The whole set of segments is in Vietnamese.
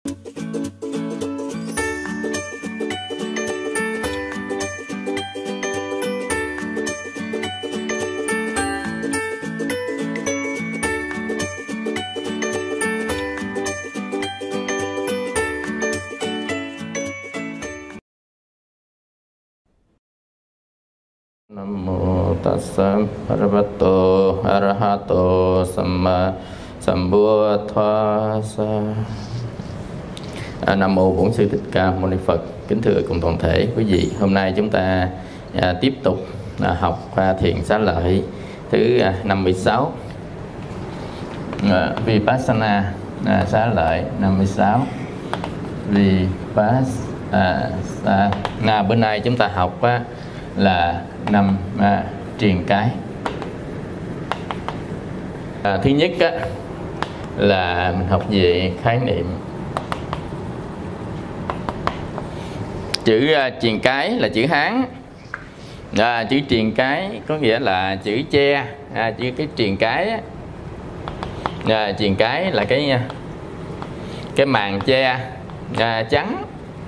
Nam mô tassa bhagavato arahato samma sambuddhassa. Nam mô Bổn Sư Thích Ca Mâu Ni Phật. Kính thưa cùng toàn thể quý vị, hôm nay chúng ta tiếp tục học thiền xá lợi thứ 56, Vipassana xá lợi 56 Vipassana. Bữa nay chúng ta học là 5 triền cái. Thứ nhất là mình học về khái niệm. Chữ triền cái là chữ Hán. Chữ triền cái có nghĩa là chữ che. Chữ cái triền cái triền cái là cái màn che trắng.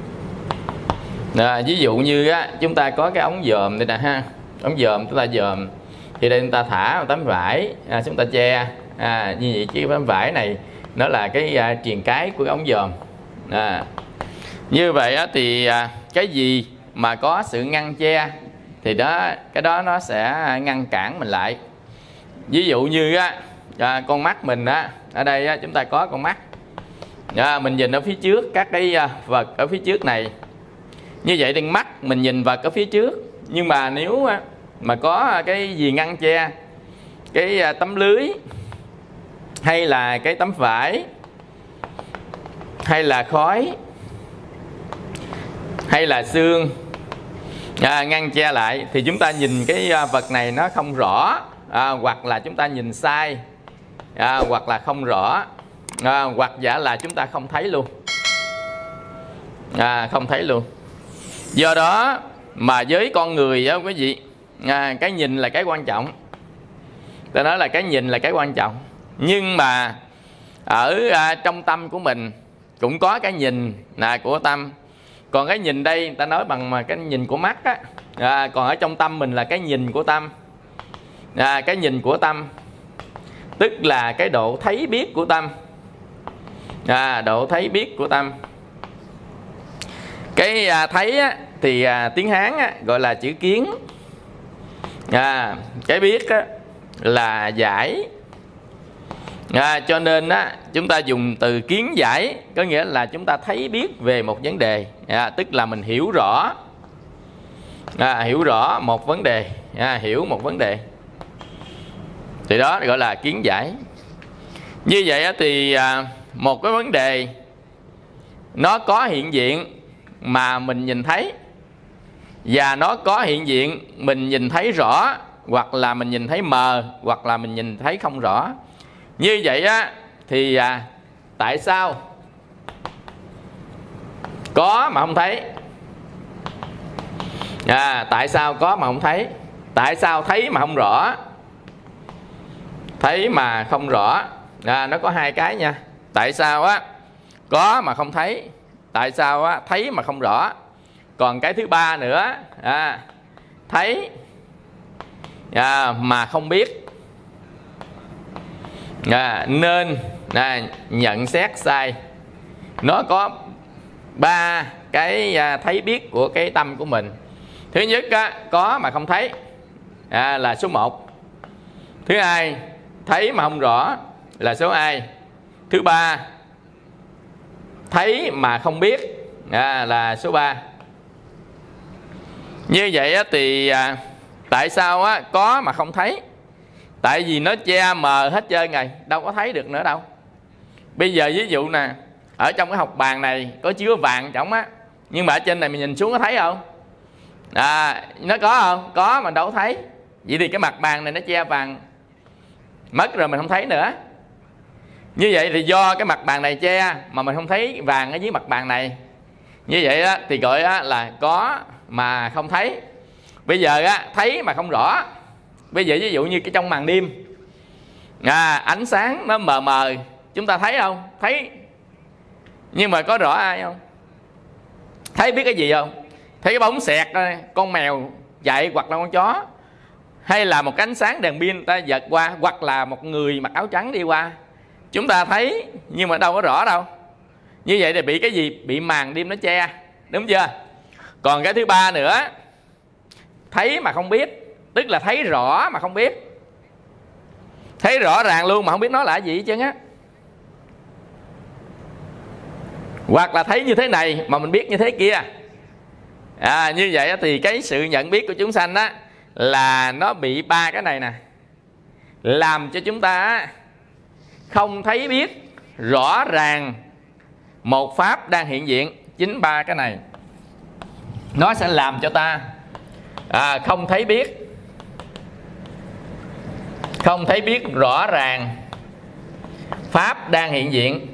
Ví dụ như chúng ta có cái ống dòm đây nè ha, ống dòm chúng ta dòm thì đây chúng ta thả một tấm vải, chúng ta che như vậy. Cái tấm vải này nó là cái triền cái của ống dòm. Như vậy thì cái gì mà có sự ngăn che thì cái đó nó sẽ ngăn cản mình lại. Ví dụ như con mắt mình ở đây chúng ta có con mắt, mình nhìn ở phía trước các cái vật ở phía trước này. Như vậy thì mắt mình nhìn vật ở phía trước, nhưng mà nếu mà có cái gì ngăn che, cái tấm lưới hay là cái tấm vải hay là khói hay là xương ngăn che lại thì chúng ta nhìn cái vật này nó không rõ, hoặc là chúng ta nhìn sai, hoặc là không rõ, hoặc giả là chúng ta không thấy luôn, không thấy luôn. Do đó mà với con người đó quý vị, cái nhìn là cái quan trọng. Ta nói là cái nhìn là cái quan trọng. Nhưng mà ở trong tâm của mình cũng có cái nhìn của tâm. Còn cái nhìn đây ta nói bằng cái nhìn của mắt còn ở trong tâm mình là cái nhìn của tâm. Cái nhìn của tâm tức là cái độ thấy biết của tâm. Độ thấy biết của tâm. Cái thấy thì tiếng Hán gọi là chữ kiến. Cái biết là giải. Cho nên chúng ta dùng từ kiến giải, có nghĩa là chúng ta thấy biết về một vấn đề, tức là mình hiểu rõ, hiểu rõ một vấn đề, hiểu một vấn đề, thì đó gọi là kiến giải. Như vậy thì một cái vấn đề nó có hiện diện mà mình nhìn thấy, và nó có hiện diện mình nhìn thấy rõ, hoặc là mình nhìn thấy mờ, hoặc là mình nhìn thấy không rõ. Như vậy thì tại sao có mà không thấy? Tại sao có mà không thấy? Tại sao thấy mà không rõ? Thấy mà không rõ, nó có hai cái nha. Tại sao có mà không thấy? Tại sao thấy mà không rõ? Còn cái thứ ba nữa, thấy mà không biết, nên nhận xét sai. Nó có ba cái thấy biết của cái tâm của mình. Thứ nhất có mà không thấy là số 1. Thứ hai, thấy mà không rõ là số 2. Thứ ba, thấy mà không biết là số 3. Như vậy thì tại sao có mà không thấy? Tại vì nó che mờ hết trơn rồi, đâu có thấy được nữa đâu. Bây giờ ví dụ nè, ở trong cái hộc bàn này có chứa vàng trỏng nhưng mà ở trên này mình nhìn xuống có thấy không? Nó có không? Có mà đâu có thấy. Vậy thì cái mặt bàn này nó che vàng mất rồi, mình không thấy nữa. Như vậy thì do cái mặt bàn này che mà mình không thấy vàng ở dưới mặt bàn này. Như vậy thì gọi là có mà không thấy. Bây giờ thấy mà không rõ. Bây giờ ví dụ như cái trong màn đêm, ánh sáng nó mờ mờ, chúng ta thấy không? Nhưng mà có rõ ai không? Thấy biết cái gì không? Thấy cái bóng xẹt con mèo chạy, hoặc là con chó, hay là một cái ánh sáng đèn pin ta giật qua, hoặc là một người mặc áo trắng đi qua. Chúng ta thấy nhưng mà đâu có rõ đâu. Như vậy thì bị cái gì? Bị màn đêm nó che, đúng chưa? Còn cái thứ ba nữa, thấy mà không biết, tức là thấy rõ mà không biết. Thấy rõ ràng luôn mà không biết nó là gì hết trơn á. Hoặc là thấy như thế này mà mình biết như thế kia. Như vậy thì cái sự nhận biết của chúng sanh á là nó bị ba cái này nè, làm cho chúng ta không thấy biết rõ ràng một pháp đang hiện diện. Chính ba cái này nó sẽ làm cho ta không thấy biết rõ ràng pháp đang hiện diện.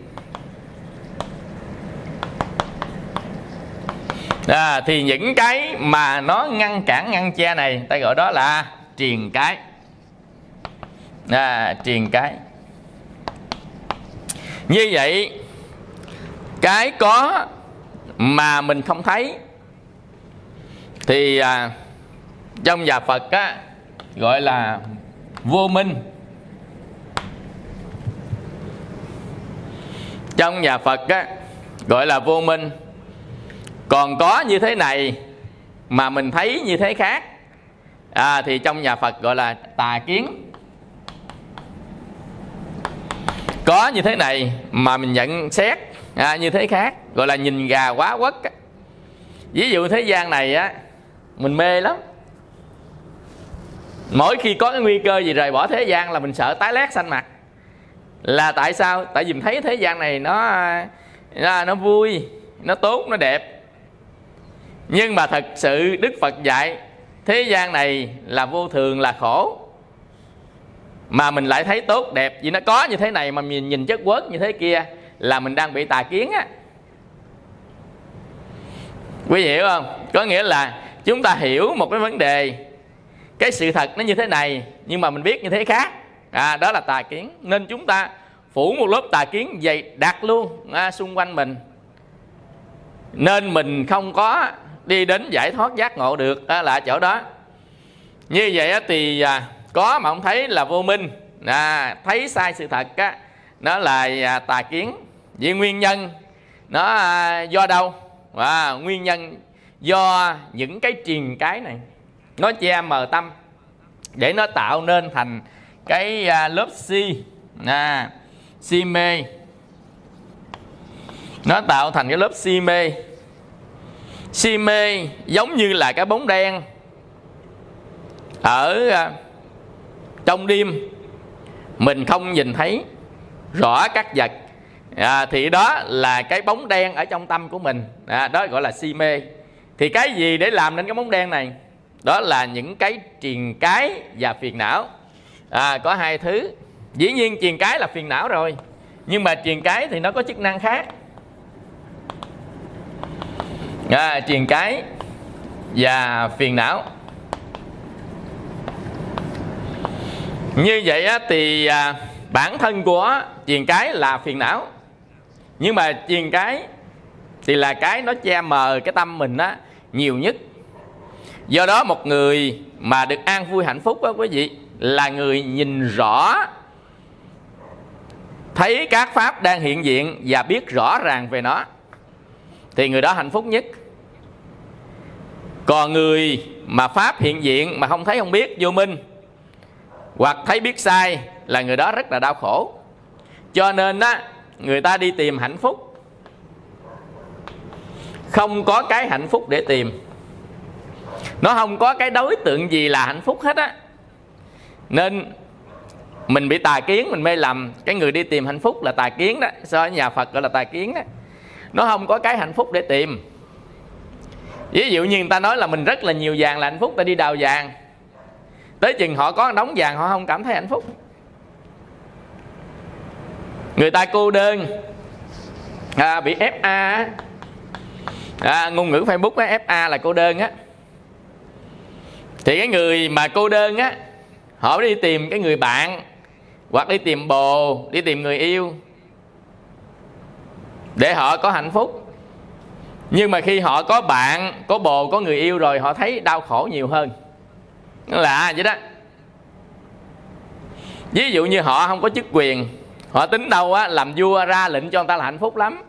Thì những cái mà nó ngăn cản, ngăn che này ta gọi đó là triền cái. Triền cái. Như vậy cái có mà mình không thấy thì trong nhà Phật gọi là vô minh. Trong nhà Phật gọi là vô minh. Còn có như thế này mà mình thấy như thế khác thì trong nhà Phật gọi là tà kiến. Có như thế này mà mình nhận xét như thế khác, gọi là nhìn gà quá quất. Ví dụ thế gian này mình mê lắm. Mỗi khi có cái nguy cơ gì rời bỏ thế gian là mình sợ tái lét xanh mặt. Là tại sao? Tại vì mình thấy thế gian này nó vui, nó tốt, nó đẹp. Nhưng mà thật sự Đức Phật dạy thế gian này là vô thường, là khổ, mà mình lại thấy tốt đẹp. Vì nó có như thế này mà mình nhìn chất quất như thế kia là mình đang bị tà kiến á. Quý vị hiểu không? Có nghĩa là chúng ta hiểu một cái vấn đề, cái sự thật nó như thế này nhưng mà mình biết như thế khác, đó là tà kiến. Nên chúng ta phủ một lớp tà kiến dày đặc luôn xung quanh mình. Nên mình không có đi đến giải thoát giác ngộ được là ở chỗ đó. Như vậy thì có mà không thấy là vô minh. Thấy sai sự thật nó là tà kiến. Vì nguyên nhân nó do đâu? Nguyên nhân do những cái triền cái này nó che mờ tâm, để nó tạo nên thành cái lớp si mê. Nó tạo thành cái lớp si mê. Si mê giống như là cái bóng đen ở trong đêm, mình không nhìn thấy rõ các vật, thì đó là cái bóng đen ở trong tâm của mình, đó gọi là si mê. Thì cái gì để làm nên cái bóng đen này? Đó là những cái triền cái và phiền não. Có hai thứ. Dĩ nhiên triền cái là phiền não rồi, nhưng mà triền cái thì nó có chức năng khác. Triền cái và phiền não. Như vậy thì bản thân của triền cái là phiền não, nhưng mà triền cái thì là cái nó che mờ cái tâm mình nhiều nhất. Do đó một người mà được an vui hạnh phúc đó quý vị, là người nhìn rõ, thấy các pháp đang hiện diện và biết rõ ràng về nó, thì người đó hạnh phúc nhất. Còn người mà pháp hiện diện mà không thấy không biết, vô minh, hoặc thấy biết sai, là người đó rất là đau khổ. Cho nên người ta đi tìm hạnh phúc, không có cái hạnh phúc để tìm. Nó không có cái đối tượng gì là hạnh phúc hết á. Nên mình bị tà kiến, mình mê lầm. Cái người đi tìm hạnh phúc là tà kiến đó. So với nhà Phật gọi là tà kiến đó. Nó không có cái hạnh phúc để tìm. Ví dụ như người ta nói là mình rất là nhiều vàng là hạnh phúc, ta đi đào vàng, tới chừng họ có đống vàng họ không cảm thấy hạnh phúc. Người ta cô đơn, bị FA, ngôn ngữ Facebook FA là cô đơn á. Thì cái người mà cô đơn á, họ đi tìm cái người bạn, hoặc đi tìm bồ, đi tìm người yêu. để họ có hạnh phúc. Nhưng mà khi họ có bạn, có bồ, có người yêu rồi, họ thấy đau khổ nhiều hơn. Nó lạ vậy đó. Ví dụ như họ không có chức quyền, họ tính đâu á làm vua ra lệnh cho người ta là hạnh phúc lắm.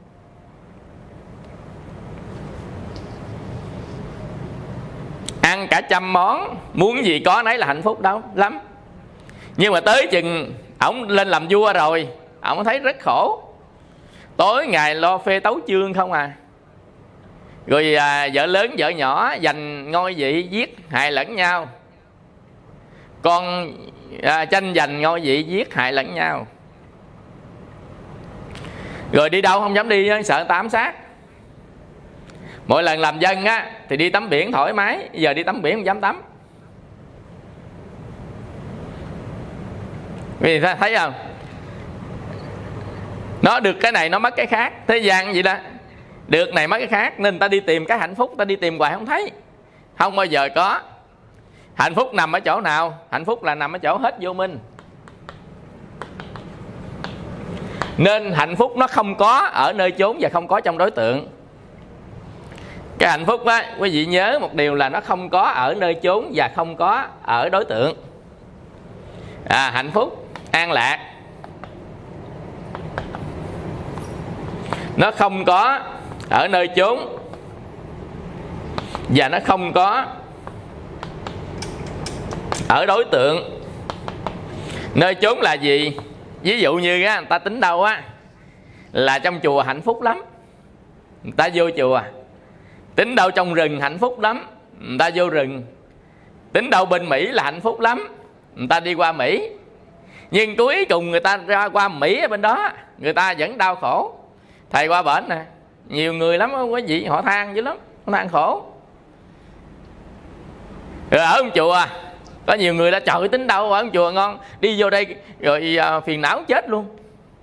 Ăn cả trăm món, muốn gì có nấy là hạnh phúc đâu lắm. Nhưng mà tới chừng ổng lên làm vua rồi, ổng thấy rất khổ. Tối ngày lo phê tấu chương không à. Rồi vợ lớn vợ nhỏ giành ngôi vị giết hại lẫn nhau. Con tranh giành ngôi vị giết hại lẫn nhau. Rồi đi đâu không dám đi, sợ người ta ám sát. Mỗi lần làm dân á thì đi tắm biển thoải mái, giờ đi tắm biển không dám tắm. Vì thấy không, nó được cái này nó mất cái khác. Thế gian vậy đó, được này mất cái khác. Nên ta đi tìm cái hạnh phúc, ta đi tìm hoài không thấy, không bao giờ có. Hạnh phúc nằm ở chỗ nào? Hạnh phúc là nằm ở chỗ hết vô minh. Nên hạnh phúc nó không có ở nơi chốn và không có trong đối tượng. Cái hạnh phúc á, quý vị nhớ một điều là nó không có ở nơi chốn và không có ở đối tượng. Hạnh phúc, an lạc, nó không có ở nơi chốn và nó không có ở đối tượng. Nơi chốn là gì? Ví dụ như á, người ta tính đâu á là trong chùa hạnh phúc lắm, người ta vô chùa. Tính đâu trong rừng hạnh phúc lắm, người ta vô rừng. Tính đâu bên Mỹ là hạnh phúc lắm, người ta đi qua Mỹ. Nhưng cuối cùng người ta ra qua Mỹ ở bên đó, người ta vẫn đau khổ. Thầy qua bển nè, nhiều người lắm quý vị, họ than dữ lắm, họ than khổ. Rồi ở trong chùa có nhiều người đã trời tính đâu ở trong chùa ngon, đi vô đây rồi phiền não chết luôn.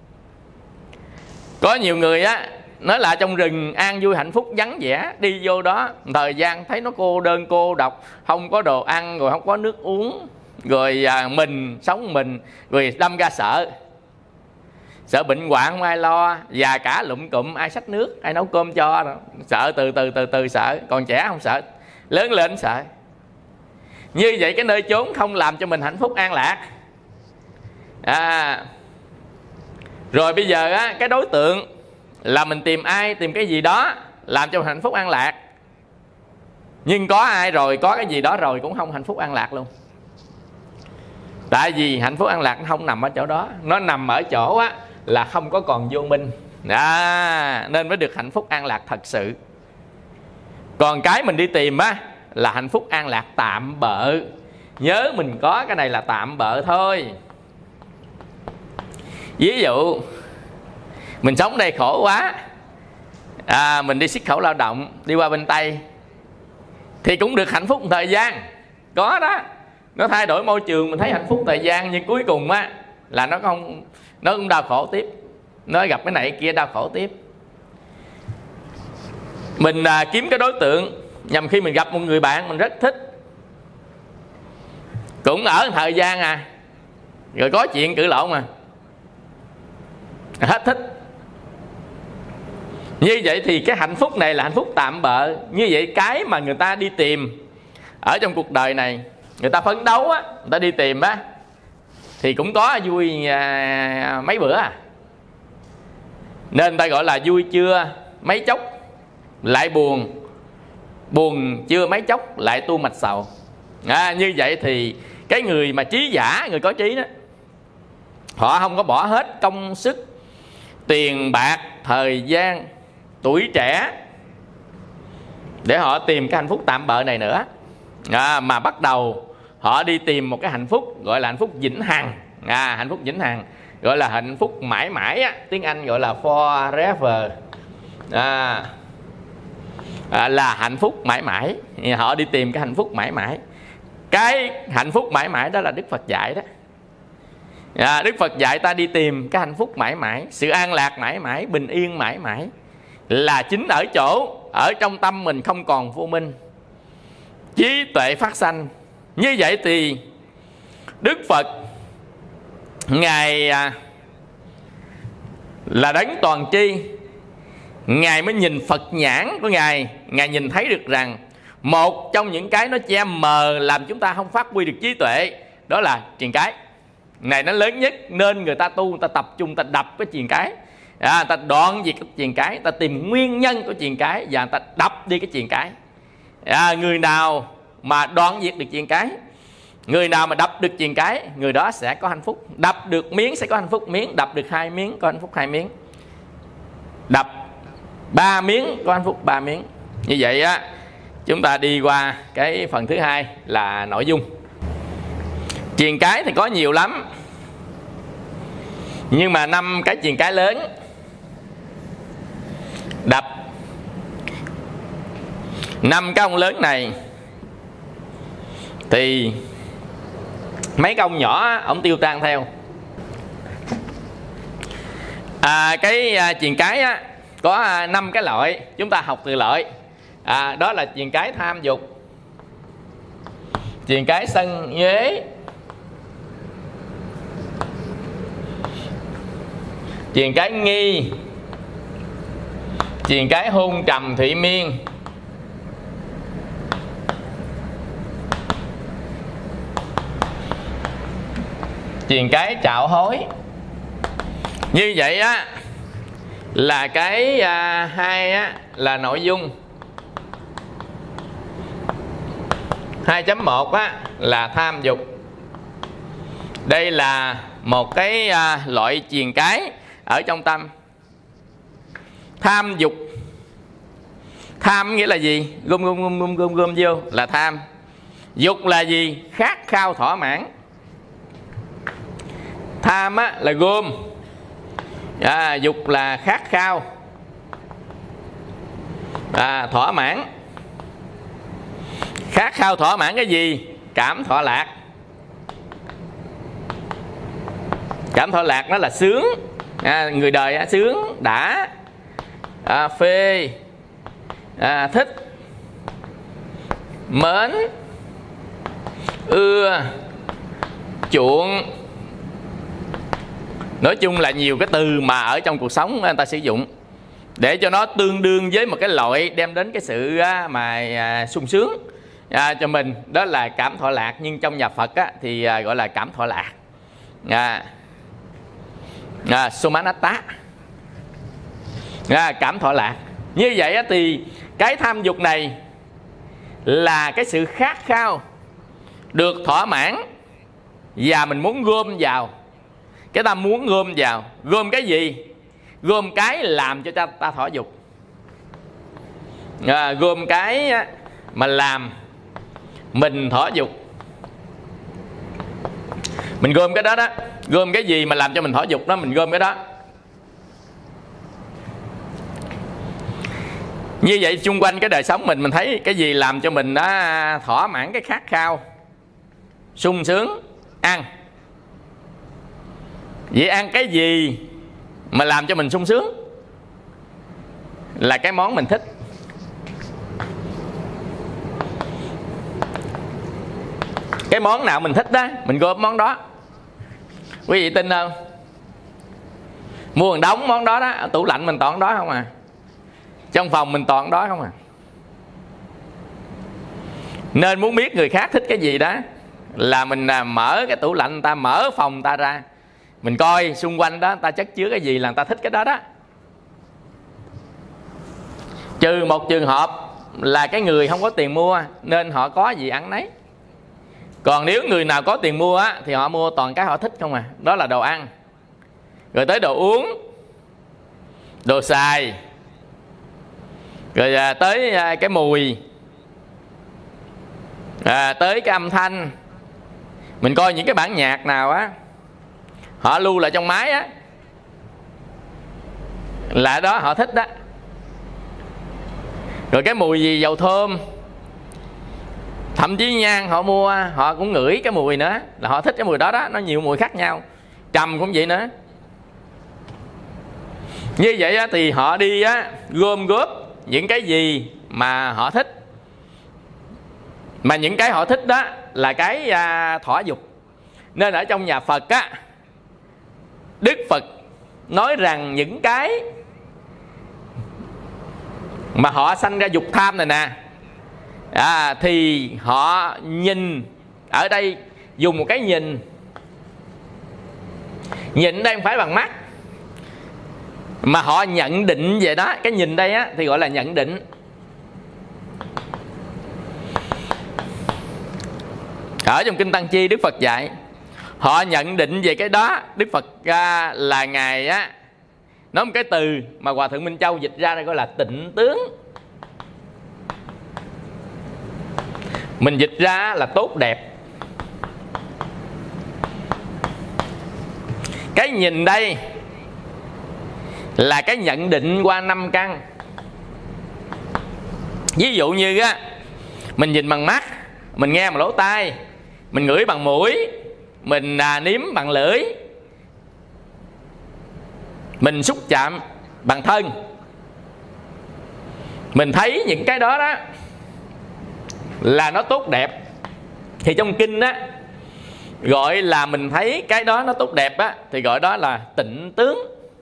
Có nhiều người á nói là trong rừng an vui hạnh phúc vắng vẻ, đi vô đó thời gian thấy nó cô đơn cô độc, không có đồ ăn, rồi không có nước uống, rồi mình sống mình, rồi đâm ra sợ bệnh hoạn không ai lo, già cả lụm cụm ai xách nước, ai nấu cơm cho đó. Sợ từ sợ. Còn trẻ không sợ, lớn lên sợ. Như vậy cái nơi chốn không làm cho mình hạnh phúc an lạc. Rồi bây giờ á, cái đối tượng là mình tìm ai, tìm cái gì đó làm cho mình hạnh phúc an lạc. Nhưng có ai rồi, có cái gì đó rồi cũng không hạnh phúc an lạc luôn. Tại vì hạnh phúc an lạc nó không nằm ở chỗ đó, nó nằm ở chỗ á là không có còn vô minh. Nên mới được hạnh phúc an lạc thật sự. Còn cái mình đi tìm á là hạnh phúc an lạc tạm bợ. Nhớ mình có cái này là tạm bợ thôi. Ví dụ mình sống đây khổ quá, mình đi xuất khẩu lao động, đi qua bên Tây thì cũng được hạnh phúc một thời gian. Có đó, nó thay đổi môi trường mình thấy hạnh phúc thời gian. Nhưng cuối cùng á là nó cũng đau khổ tiếp, nó gặp cái này kia đau khổ tiếp. Mình kiếm cái đối tượng nhằm khi mình gặp một người bạn mình rất thích, cũng ở thời gian rồi có chuyện cự lộn hết thích. Như vậy thì cái hạnh phúc này là hạnh phúc tạm bợ. Như vậy cái mà người ta đi tìm ở trong cuộc đời này, người ta phấn đấu á, người ta đi tìm á, thì cũng có vui mấy bữa Nên người ta gọi là vui chưa mấy chốc lại buồn, buồn chưa mấy chốc lại tu mạch sầu. Như vậy thì cái người mà trí giả, người có trí đó, họ không có bỏ hết công sức, tiền bạc, thời gian, tuổi trẻ để họ tìm cái hạnh phúc tạm bợ này nữa, mà bắt đầu họ đi tìm một cái hạnh phúc gọi là hạnh phúc vĩnh hằng. Hạnh phúc vĩnh hằng gọi là hạnh phúc mãi mãi á, tiếng Anh gọi là forever. Là hạnh phúc mãi mãi. Họ đi tìm cái hạnh phúc mãi mãi. Cái hạnh phúc mãi mãi đó là Đức Phật dạy đó. Đức Phật dạy ta đi tìm cái hạnh phúc mãi mãi, sự an lạc mãi mãi, bình yên mãi mãi, là chính ở chỗ ở trong tâm mình không còn vô minh, trí tuệ phát sanh. Như vậy thì Đức Phật Ngài là đấng toàn tri, Ngài mới nhìn Phật nhãn của Ngài, Ngài nhìn thấy được rằng một trong những cái nó che mờ làm chúng ta không phát huy được trí tuệ, đó là triền cái. Này nó lớn nhất, nên người ta tu, người ta tập trung, ta đập cái triền cái, ta đoạn diệt cái triền cái, ta tìm nguyên nhân của triền cái và ta đập đi cái triền cái. Người nào mà đoạn diệt được triền cái, người nào mà đập được triền cái, người đó sẽ có hạnh phúc. Đập được miếng sẽ có hạnh phúc miếng, đập được 2 miếng có hạnh phúc 2 miếng, đập 3 miếng có hạnh phúc 3 miếng. Như vậy á, chúng ta đi qua cái phần thứ hai là nội dung. Triền cái thì có nhiều lắm, nhưng mà 5 cái triền cái lớn đập 5 cái ông lớn này thì mấy cái ông nhỏ ổng tiêu tan theo. Cái triền cái á, có 5 cái loại, chúng ta học từ loại. Đó là triền cái tham dục, triền cái sân nhuế, triền cái nghi, triền cái hôn trầm thụy miên, triền cái trạo hối. Như vậy á là cái hai á là nội dung. 2.1 á là tham dục. Đây là một cái loại triền cái ở trong tâm. Tham dục. Tham nghĩa là gì? Gom vô là tham. Dục là gì? Khát khao thỏa mãn. Tham á là gom, dục là khát khao, thỏa mãn. Khát khao thỏa mãn cái gì? Cảm thọ lạc. Cảm thọ lạc nó là sướng, người đời sướng, đã, phê, thích, mến, ưa, chuộng. Nói chung là nhiều cái từ mà ở trong cuộc sống người ta sử dụng để cho nó tương đương với một cái loại đem đến cái sự mà sung sướng cho mình. Đó là cảm thọ lạc, nhưng trong nhà Phật thì gọi là cảm thọ lạc, Somanatta, cảm thọ lạc. Như vậy thì cái tham dục này là cái sự khát khao được thỏa mãn và mình muốn gom vào. Cái ta muốn gom vào, gom cái gì? Gom cái làm cho ta thỏa dục, gom cái mà làm mình thỏa dục. Mình gom cái đó đó. Gom cái gì mà làm cho mình thỏa dục đó, mình gom cái đó. Như vậy xung quanh cái đời sống mình thấy cái gì làm cho mình đã thỏa mãn cái khát khao, sung sướng, ăn. Vậy ăn cái gì mà làm cho mình sung sướng? Là cái món mình thích. Cái món nào mình thích đó, mình gom món đó. Quý vị tin không? Mua một đống món đó đó, ở tủ lạnh mình toàn đó không à, trong phòng mình toàn đó không à. Nên muốn biết người khác thích cái gì đó là mình mở cái tủ lạnh ta, mở phòng ta ra, mình coi xung quanh đó ta chất chứa cái gì là người ta thích cái đó đó. Trừ một trường hợp là cái người không có tiền mua nên họ có gì ăn nấy. Còn nếu người nào có tiền mua thì họ mua toàn cái họ thích không à. Đó là đồ ăn. Rồi tới đồ uống, đồ xài, rồi tới cái mùi, tới cái âm thanh. Mình coi những cái bản nhạc nào họ lưu lại trong máy là đó họ thích đó. Rồi cái mùi gì, dầu thơm, thậm chí nhang họ mua họ cũng ngửi cái mùi nữa, là họ thích cái mùi đó đó. Nó nhiều mùi khác nhau. Trầm cũng vậy nữa. Như vậy thì họ đi gom góp những cái gì mà họ thích. Mà những cái họ thích đó là cái thỏa dục. Nên ở trong nhà Phật Đức Phật nói rằng những cái mà họ sanh ra dục tham này nè, thì họ nhìn ở đây, dùng một cái nhìn đây không phải bằng mắt, mà họ nhận định về đó. Cái nhìn đây á thì gọi là nhận định. Ở trong kinh Tăng Chi, Đức Phật dạy họ nhận định về cái đó. Đức Phật là Ngài á nói một cái từ mà Hòa Thượng Minh Châu dịch ra đây gọi là tịnh tướng. Mình dịch ra là tốt đẹp. Cái nhìn đây là cái nhận định qua 5 căn. Ví dụ như á, mình nhìn bằng mắt, mình nghe bằng lỗ tai, mình ngửi bằng mũi, mình nếm bằng lưỡi, mình xúc chạm bằng thân. Mình thấy những cái đó đó là nó tốt đẹp. Thì trong kinh á gọi là mình thấy cái đó nó tốt đẹp á, thì gọi đó là tịnh tướng.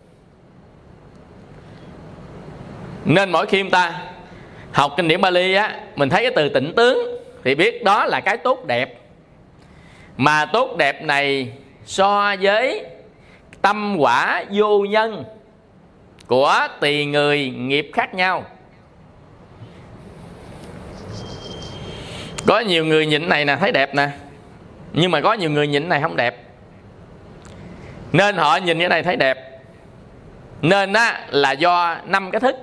Nên mỗi khi chúng ta học kinh điển Bali á, mình thấy cái từ tịnh tướng thì biết đó là cái tốt đẹp. Mà tốt đẹp này so với tâm quả vô nhân của tùy người nghiệp khác nhau. Có nhiều người nhìn này nè thấy đẹp nè, nhưng mà có nhiều người nhìn này không đẹp, nên họ nhìn cái này thấy đẹp. Nên á là do 5 cái thức: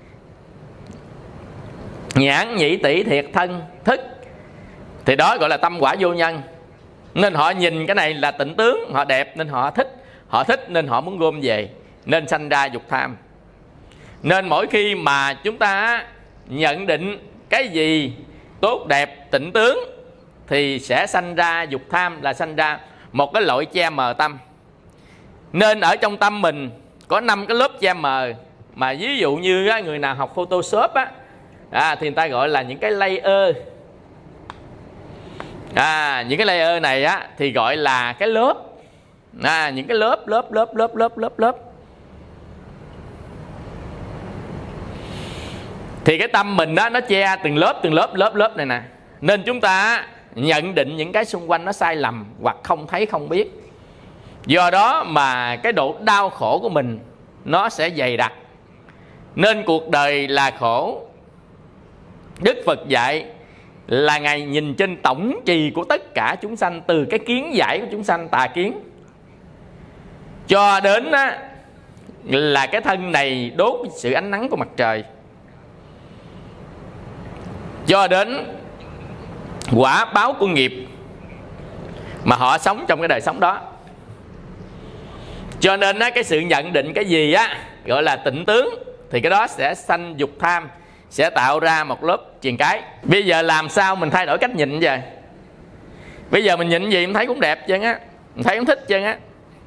nhãn nhĩ tỷ thiệt thân thức, thì đó gọi là tâm quả vô nhân. Nên họ nhìn cái này là tịnh tướng, họ đẹp nên họ thích. Họ thích nên họ muốn gom về, nên sanh ra dục tham. Nên mỗi khi mà chúng ta nhận định cái gì tốt đẹp tịnh tướng thì sẽ sanh ra dục tham, là sanh ra một cái loại che mờ tâm. Nên ở trong tâm mình có 5 cái lớp che mờ. Mà ví dụ như người nào học Photoshop á, thì người ta gọi là những cái layer. Những cái layer này á thì gọi là cái lớp. Những cái lớp. Thì cái tâm mình đó nó che từng lớp này nè. Nên chúng ta nhận định những cái xung quanh nó sai lầm hoặc không thấy không biết. Do đó mà cái độ đau khổ của mình nó sẽ dày đặc. Nên cuộc đời là khổ. Đức Phật dạy là Ngài nhìn trên tổng trì của tất cả chúng sanh, từ cái kiến giải của chúng sanh, tà kiến, cho đến là cái thân này đốt sự ánh nắng của mặt trời, cho đến quả báo của nghiệp mà họ sống trong cái đời sống đó. Cho nên cái sự nhận định cái gì á gọi là tịnh tướng thì cái đó sẽ sanh dục tham, sẽ tạo ra một lớp triền cái. Bây giờ làm sao mình thay đổi cách nhìn vậy? Bây giờ mình nhìn gì mình thấy cũng đẹp chứ á, mình thấy cũng thích chứ á.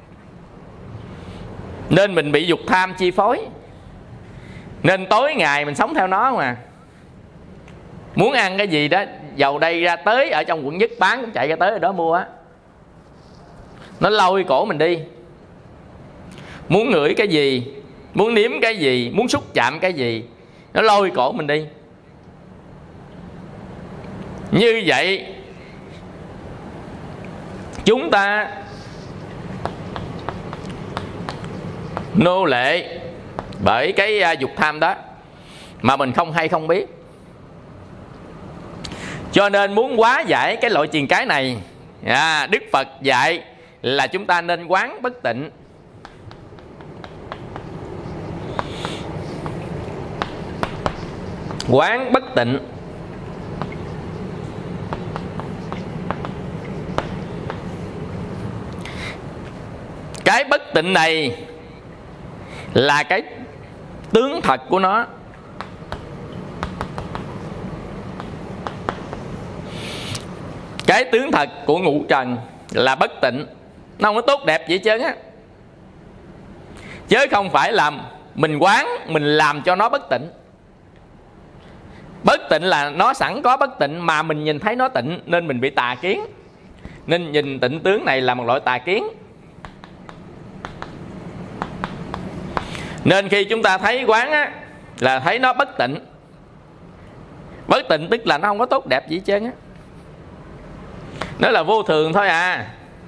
Nên mình bị dục tham chi phối. Nên tối ngày mình sống theo nó mà. Muốn ăn cái gì đó, dầu đây ra tới ở trong quận Nhất bán cũng chạy ra tới ở đó mua á. Nó lôi cổ mình đi. Muốn ngửi cái gì, muốn nếm cái gì, muốn xúc chạm cái gì, nó lôi cổ mình đi. Như vậy chúng ta nô lệ bởi cái dục tham đó mà mình không hay không biết. Cho nên muốn hóa giải cái loại triền cái này, Đức Phật dạy là chúng ta nên quán bất tịnh. Quán bất tịnh. Cái bất tịnh này là cái tướng thật của nó. Cái tướng thật của ngũ trần là bất tịnh. Nó không có tốt đẹp gì hết trơn á. Chứ không phải là mình quán, mình làm cho nó bất tịnh. Bất tịnh là nó sẵn có bất tịnh mà mình nhìn thấy nó tịnh, nên mình bị tà kiến. Nên nhìn tịnh tướng này là một loại tà kiến. Nên khi chúng ta thấy quán á, là thấy nó bất tịnh, Bất tịnh tức là nó không có tốt đẹp gì hết trơn á, nó là vô thường thôi à,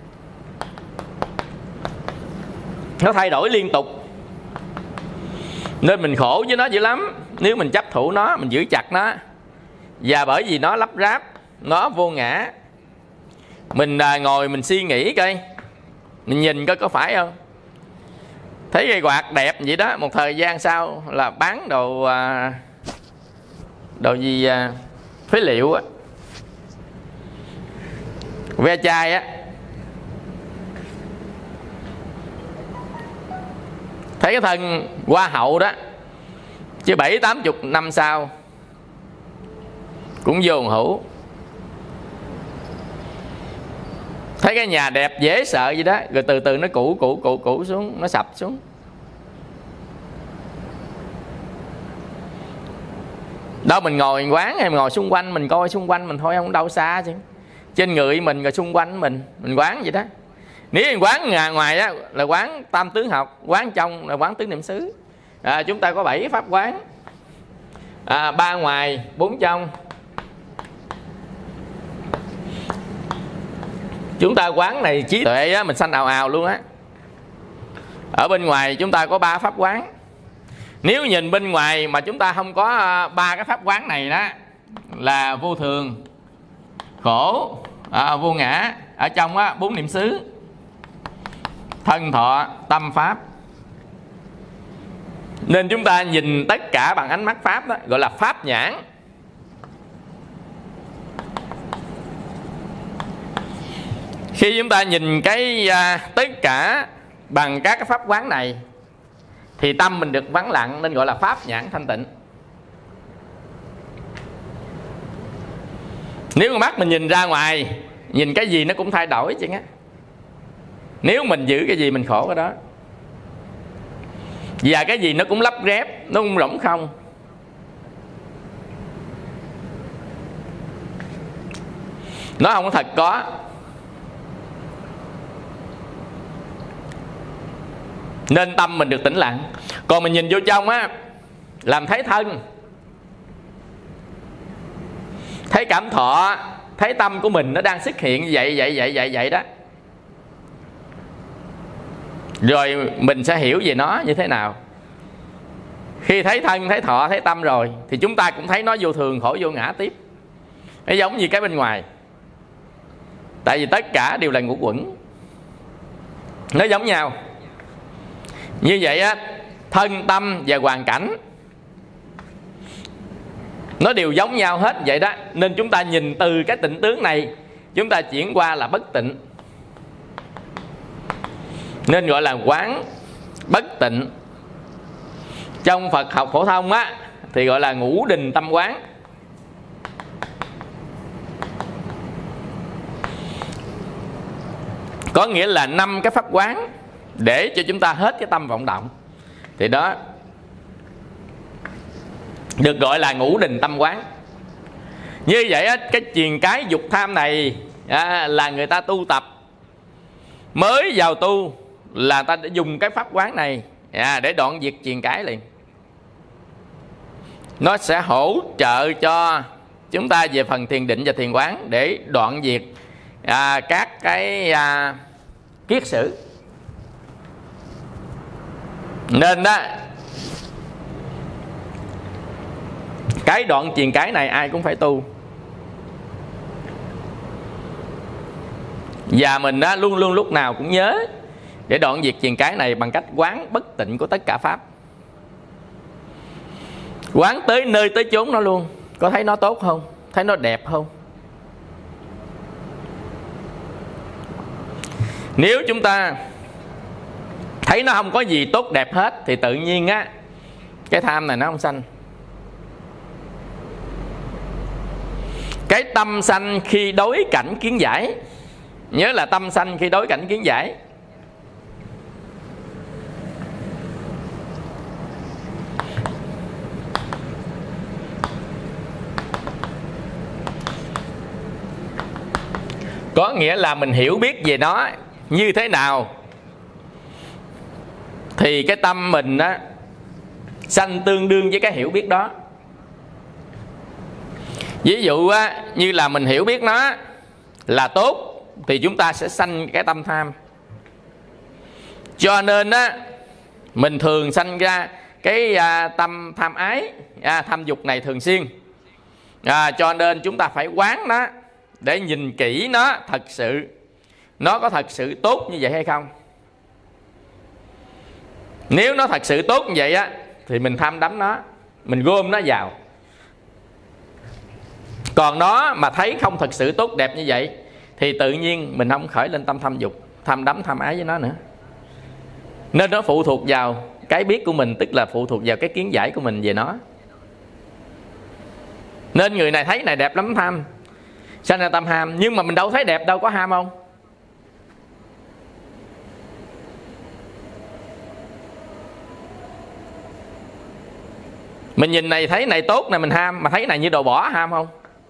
nó thay đổi liên tục. Nên mình khổ với nó dữ lắm nếu mình chấp thủ nó, mình giữ chặt nó. Và bởi vì nó lắp ráp, nó vô ngã, mình ngồi mình suy nghĩ coi, mình nhìn coi có phải không. Thấy cây quạt đẹp vậy đó, một thời gian sau là bán đồ gì phế liệu á, ve chai á. Thấy cái thân hoa hậu đó, chứ 70-80 năm sau cũng vô hữu. Thấy cái nhà đẹp dễ sợ vậy đó, rồi từ từ nó cũ xuống, nó sập xuống. Đâu mình ngồi quán hay mình ngồi xung quanh, mình coi xung quanh mình thôi, không đâu xa chứ. Trên người mình rồi xung quanh mình quán vậy đó. Nếu mình quán ngoài đó là quán tam tướng học, quán trong là quán tứ niệm xứ. Chúng ta có 7 pháp quán, 3 ngoài 4 trong. Chúng ta quán này trí tuệ á, mình sanh ào ào luôn á. Ở bên ngoài chúng ta có 3 pháp quán. Nếu nhìn bên ngoài mà chúng ta không có 3 cái pháp quán này đó, là vô thường, khổ, vô ngã. Ở trong á 4 niệm xứ, thân thọ tâm pháp. Nên chúng ta nhìn tất cả bằng ánh mắt pháp đó, gọi là pháp nhãn. Khi chúng ta nhìn cái tất cả bằng các cái pháp quán này thì tâm mình được vắng lặng, nên gọi là pháp nhãn thanh tịnh. Nếu con mắt mình nhìn ra ngoài, nhìn cái gì nó cũng thay đổi chứ á. Nếu mình giữ cái gì mình khổ cái đó. Và cái gì nó cũng lắp ghép, nó cũng rỗng không. Nó không có thật có. Nên tâm mình được tĩnh lặng. Còn mình nhìn vô trong á, làm thấy thân, thấy cảm thọ, thấy tâm của mình nó đang xuất hiện như vậy đó. Rồi mình sẽ hiểu về nó như thế nào. Khi thấy thân, thấy thọ, thấy tâm rồi thì chúng ta cũng thấy nó vô thường, khổ, vô ngã tiếp. Nó giống như cái bên ngoài. Tại vì tất cả đều là ngũ uẩn, nó giống nhau. Như vậy á, thân, tâm và hoàn cảnh nó đều giống nhau hết vậy đó. Nên chúng ta nhìn từ cái tịnh tướng này, chúng ta chuyển qua là bất tịnh, nên gọi là quán bất tịnh. Trong Phật học phổ thông á thì gọi là ngũ đình tâm quán. Có nghĩa là 5 cái pháp quán để cho chúng ta hết cái tâm vọng động. Thì đó được gọi là ngũ đình tâm quán. Như vậy á, cái triền cái dục tham này là người ta tu tập. Mới vào tu là ta đã dùng cái pháp quán này để đoạn diệt triền cái liền. Nó sẽ hỗ trợ cho chúng ta về phần thiền định và thiền quán để đoạn diệt các cái kiết sử. Nên đó, cái đoạn triền cái này ai cũng phải tu. Và mình luôn luôn lúc nào cũng nhớ để đoạn diệt triền cái này bằng cách quán bất tịnh của tất cả pháp. Quán tới nơi tới chốn nó luôn. Có thấy nó tốt không? Thấy nó đẹp không? Nếu chúng ta thấy nó không có gì tốt đẹp hết thì tự nhiên á, cái tham này nó không sanh. Cái tâm sanh khi đối cảnh kiến giải. Nhớ là tâm sanh khi đối cảnh kiến giải. Có nghĩa là mình hiểu biết về nó như thế nào thì cái tâm mình á sanh tương đương với cái hiểu biết đó. Ví dụ á, như là mình hiểu biết nó là tốt thì chúng ta sẽ sanh cái tâm tham. Cho nên á, mình thường sanh ra cái tâm tham ái, tham dục này thường xuyên. Cho nên chúng ta phải quán nó để nhìn kỹ nó thật sự, nó có thật sự tốt như vậy hay không. Nếu nó thật sự tốt như vậy á thì mình tham đắm nó, mình gom nó vào. Còn nó mà thấy không thật sự tốt đẹp như vậy thì tự nhiên mình không khởi lên tâm tham dục, tham đắm, tham ái với nó nữa. Nên nó phụ thuộc vào cái biết của mình, tức là phụ thuộc vào cái kiến giải của mình về nó. Nên người này thấy này đẹp lắm tham, sanh ra tâm ham. Nhưng mà mình đâu thấy đẹp đâu, có ham không? Mình nhìn này thấy này tốt này mình ham, mà thấy này như đồ bỏ ham không?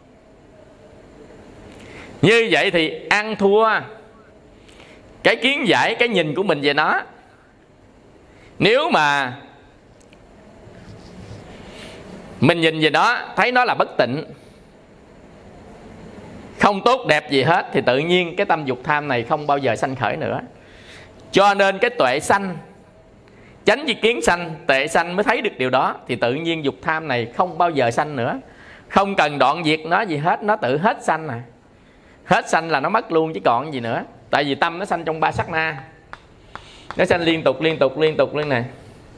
Như vậy thì ăn thua cái kiến giải, cái nhìn của mình về nó. Nếu mà mình nhìn về nó thấy nó là bất tịnh, không tốt đẹp gì hết, thì tự nhiên cái tâm dục tham này không bao giờ sanh khởi nữa. Cho nên cái tuệ sanh, chánh tri kiến sanh, tuệ sanh mới thấy được điều đó, thì tự nhiên dục tham này không bao giờ sanh nữa. Không cần đoạn diệt nó gì hết, nó tự hết sanh à. Hết sanh là nó mất luôn chứ còn gì nữa. Tại vì tâm nó sanh trong 3 sát na, nó sanh liên tục lên này.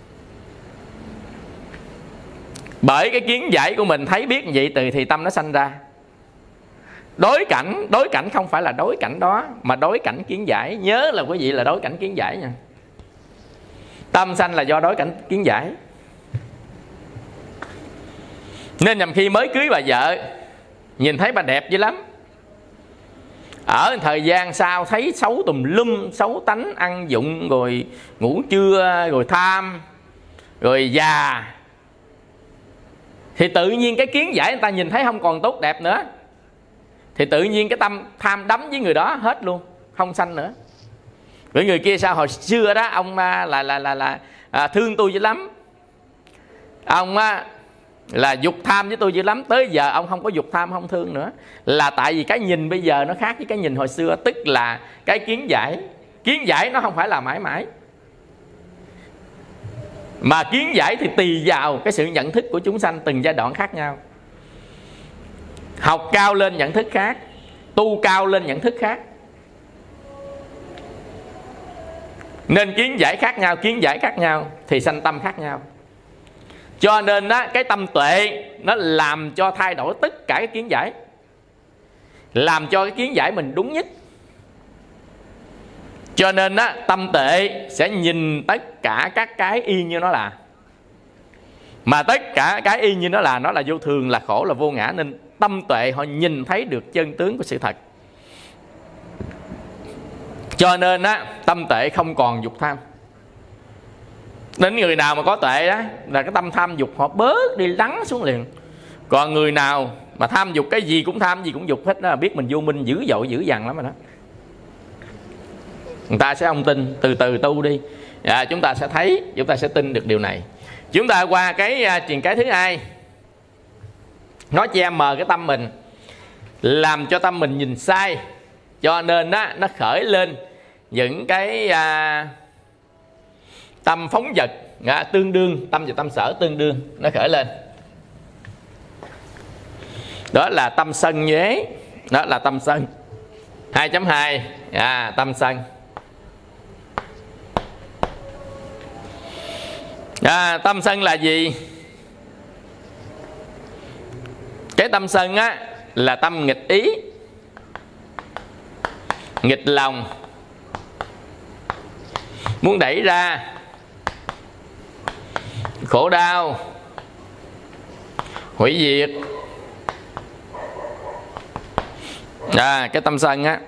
Bởi cái kiến giải của mình thấy biết như vậy thì tâm nó sanh ra. Đối cảnh không phải là đối cảnh đó, mà đối cảnh kiến giải. Nhớ là quý vị là đối cảnh kiến giải nha. Tâm sanh là do đối cảnh kiến giải. Nên nhằm khi mới cưới bà vợ, nhìn thấy bà đẹp dữ lắm, ở thời gian sau thấy xấu tùm lum, xấu tánh, ăn dụng, rồi ngủ trưa, rồi tham, rồi già, thì tự nhiên cái kiến giải người ta nhìn thấy không còn tốt đẹp nữa, thì tự nhiên cái tâm tham đắm với người đó hết luôn, không sanh nữa. Với người kia sao hồi xưa đó ông thương tôi dữ lắm, ông là dục tham với tôi dữ lắm, tới giờ ông không có dục tham, không thương nữa, là tại vì cái nhìn bây giờ nó khác với cái nhìn hồi xưa. Tức là cái kiến giải nó không phải là mãi mãi, mà kiến giải thì tùy vào cái sự nhận thức của chúng sanh từng giai đoạn khác nhau. Học cao lên nhận thức khác, tu cao lên nhận thức khác. Nên kiến giải khác nhau thì sanh tâm khác nhau. Cho nên đó, cái tâm tuệ nó làm cho thay đổi tất cả cái kiến giải, làm cho cái kiến giải mình đúng nhất. Cho nên đó, tâm tuệ sẽ nhìn tất cả các cái y như nó là. Mà tất cả cái y như nó là vô thường, là khổ, là vô ngã. Nên tâm tuệ họ nhìn thấy được chân tướng của sự thật. Cho nên á, tâm tuệ không còn dục tham. Đến người nào mà có tuệ đó là cái tâm tham dục họ bớt đi, lắng xuống liền. Còn người nào mà tham dục cái gì cũng tham, gì cũng dục hết đó, là biết mình vô minh dữ dội, dữ dằn lắm rồi đó. Người ta sẽ không tin, từ từ tu đi, chúng ta sẽ thấy, chúng ta sẽ tin được điều này. Chúng ta qua cái truyền cái thứ hai, nó che mờ cái tâm mình, làm cho tâm mình nhìn sai. Cho nên đó, nó khởi lên những cái tâm phóng dật tương đương, tâm và tâm sở tương đương, nó khởi lên. Đó là tâm sân nhuế, đó là tâm sân 2.2, tâm sân. Tâm sân là gì? Cái tâm sân á là tâm nghịch ý, nghịch lòng, muốn đẩy ra khổ đau, hủy diệt. Cái tâm sân á,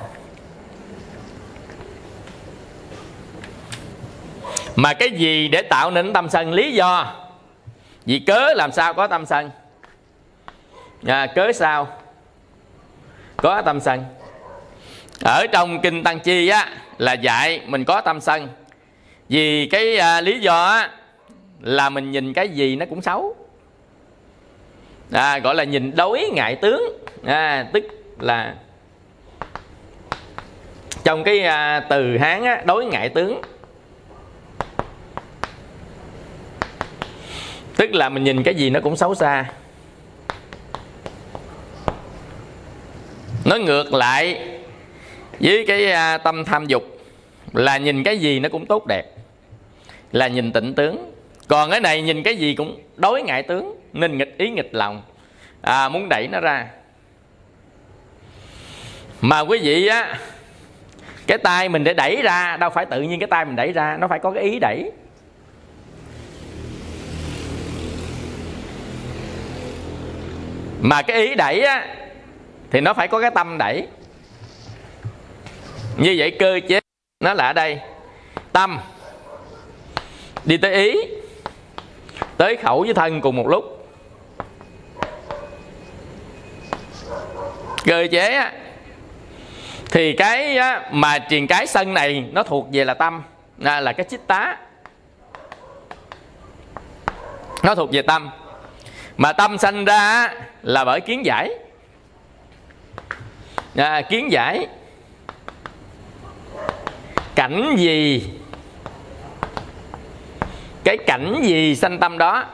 mà cái gì để tạo nên tâm sân? Lý do, vì cớ làm sao có tâm sân? Cớ sao có tâm sân? Ở trong Kinh Tăng Chi á là dạy mình có tâm sân. Vì cái lý do á là mình nhìn cái gì nó cũng xấu. gọi là nhìn đối ngại tướng. Tức là trong cái từ Hán á, đối ngại tướng, tức là mình nhìn cái gì nó cũng xấu xa. Nó ngược lại với cái tâm tham dục là nhìn cái gì nó cũng tốt đẹp, là nhìn tịnh tướng. Còn cái này nhìn cái gì cũng đối ngại tướng, nên nghịch ý nghịch lòng, muốn đẩy nó ra. Mà quý vị á, cái tay mình để đẩy ra đâu phải tự nhiên cái tay mình đẩy ra, nó phải có cái ý đẩy. Mà cái ý đẩy á thì nó phải có cái tâm đẩy. Như vậy cơ chế nó là ở đây, tâm đi tới ý, tới khẩu với thân cùng một lúc. Cơ chế á, thì cái á, mà triền cái sân này nó thuộc về là tâm, là cái chích tá, nó thuộc về tâm. Mà tâm sanh ra là bởi kiến giải. Kiến giải cảnh gì, cái cảnh gì sanh tâm đó.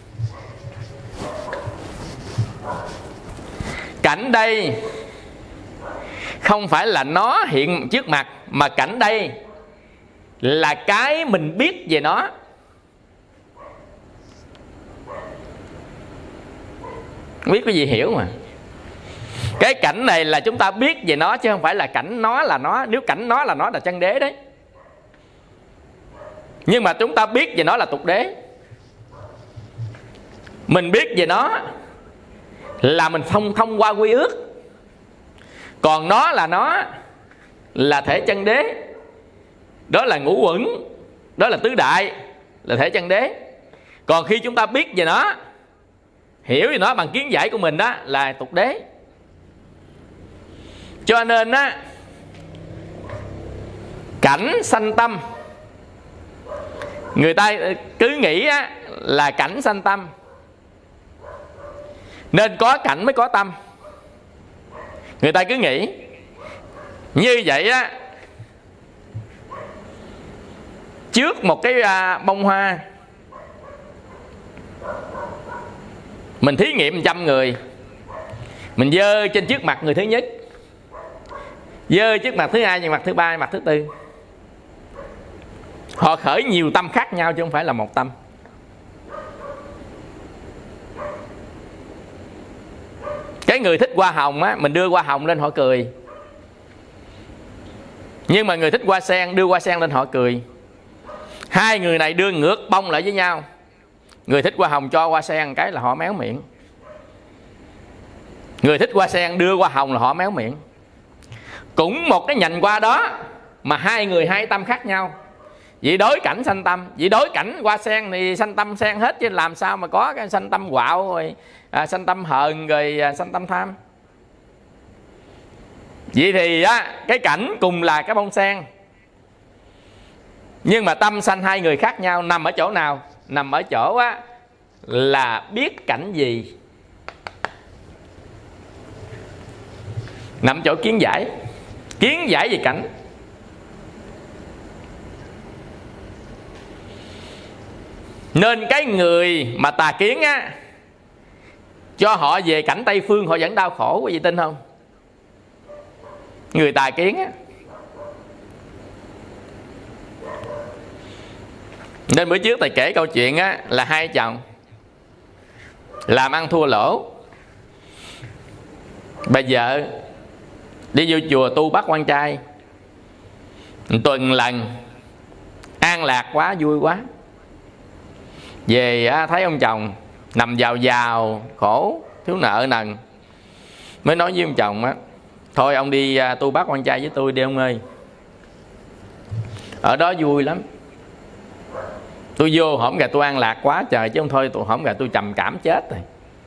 Cảnh đây không phải là nó hiện trước mặt, mà cảnh đây là cái mình biết về nó. Biết cái gì hiểu mà. Cái cảnh này là chúng ta biết về nó, chứ không phải là cảnh nó là nó. Nếu cảnh nó là chân đế đấy. Nhưng mà chúng ta biết về nó là tục đế. Mình biết về nó là mình thông qua quy ước. Còn nó là thể chân đế. Đó là ngũ uẩn, đó là tứ đại, là thể chân đế. Còn khi chúng ta biết về nó, hiểu về nó bằng kiến giải của mình, đó là tục đế. Cho nên á, cảnh sanh tâm, người ta cứ nghĩ á, là cảnh sanh tâm, nên có cảnh mới có tâm. Người ta cứ nghĩ như vậy á. Trước một cái bông hoa, mình thí nghiệm 100 người, mình dơ trên trước mặt người thứ nhất, dơ trước mặt thứ hai, mặt thứ ba, mặt thứ tư. Họ khởi nhiều tâm khác nhau chứ không phải là một tâm. Cái người thích hoa hồng á, mình đưa hoa hồng lên họ cười. Nhưng mà người thích hoa sen, đưa hoa sen lên họ cười. Hai người này đưa ngược bông lại với nhau. Người thích hoa hồng cho hoa sen cái là họ méo miệng. Người thích hoa sen đưa hoa hồng là họ méo miệng. Cũng một cái nhành hoa đó mà hai người hai tâm khác nhau. Vì đối cảnh sanh tâm, vì đối cảnh hoa sen thì sanh tâm sen hết, chứ làm sao mà có cái sanh tâm quạo, rồi sanh tâm hờn, rồi sanh tâm tham. Vậy thì á, cái cảnh cùng là cái bông sen, nhưng mà tâm sanh hai người khác nhau. Nằm ở chỗ nào? Nằm ở chỗ á, là biết cảnh gì. Nằm chỗ kiến giải. Kiến giải về cảnh. Nên cái người mà tà kiến á, cho họ về cảnh Tây Phương họ vẫn đau khổ. Quý vị tin không? Người tà kiến á. Nên bữa trước thầy kể câu chuyện á, là hai chồng làm ăn thua lỗ. Bà vợ đi vô chùa tu bắt quan trai, tuần lần, an lạc quá, vui quá. Về thấy ông chồng nằm giàu khổ, thiếu nợ nần. Mới nói với ông chồng á, thôi ông đi tu bát quan trai với tôi đi ông ơi, ở đó vui lắm. Tôi vô hổm gà tôi an lạc quá trời, chứ không thôi tôi hổm gà tôi trầm cảm chết rồi.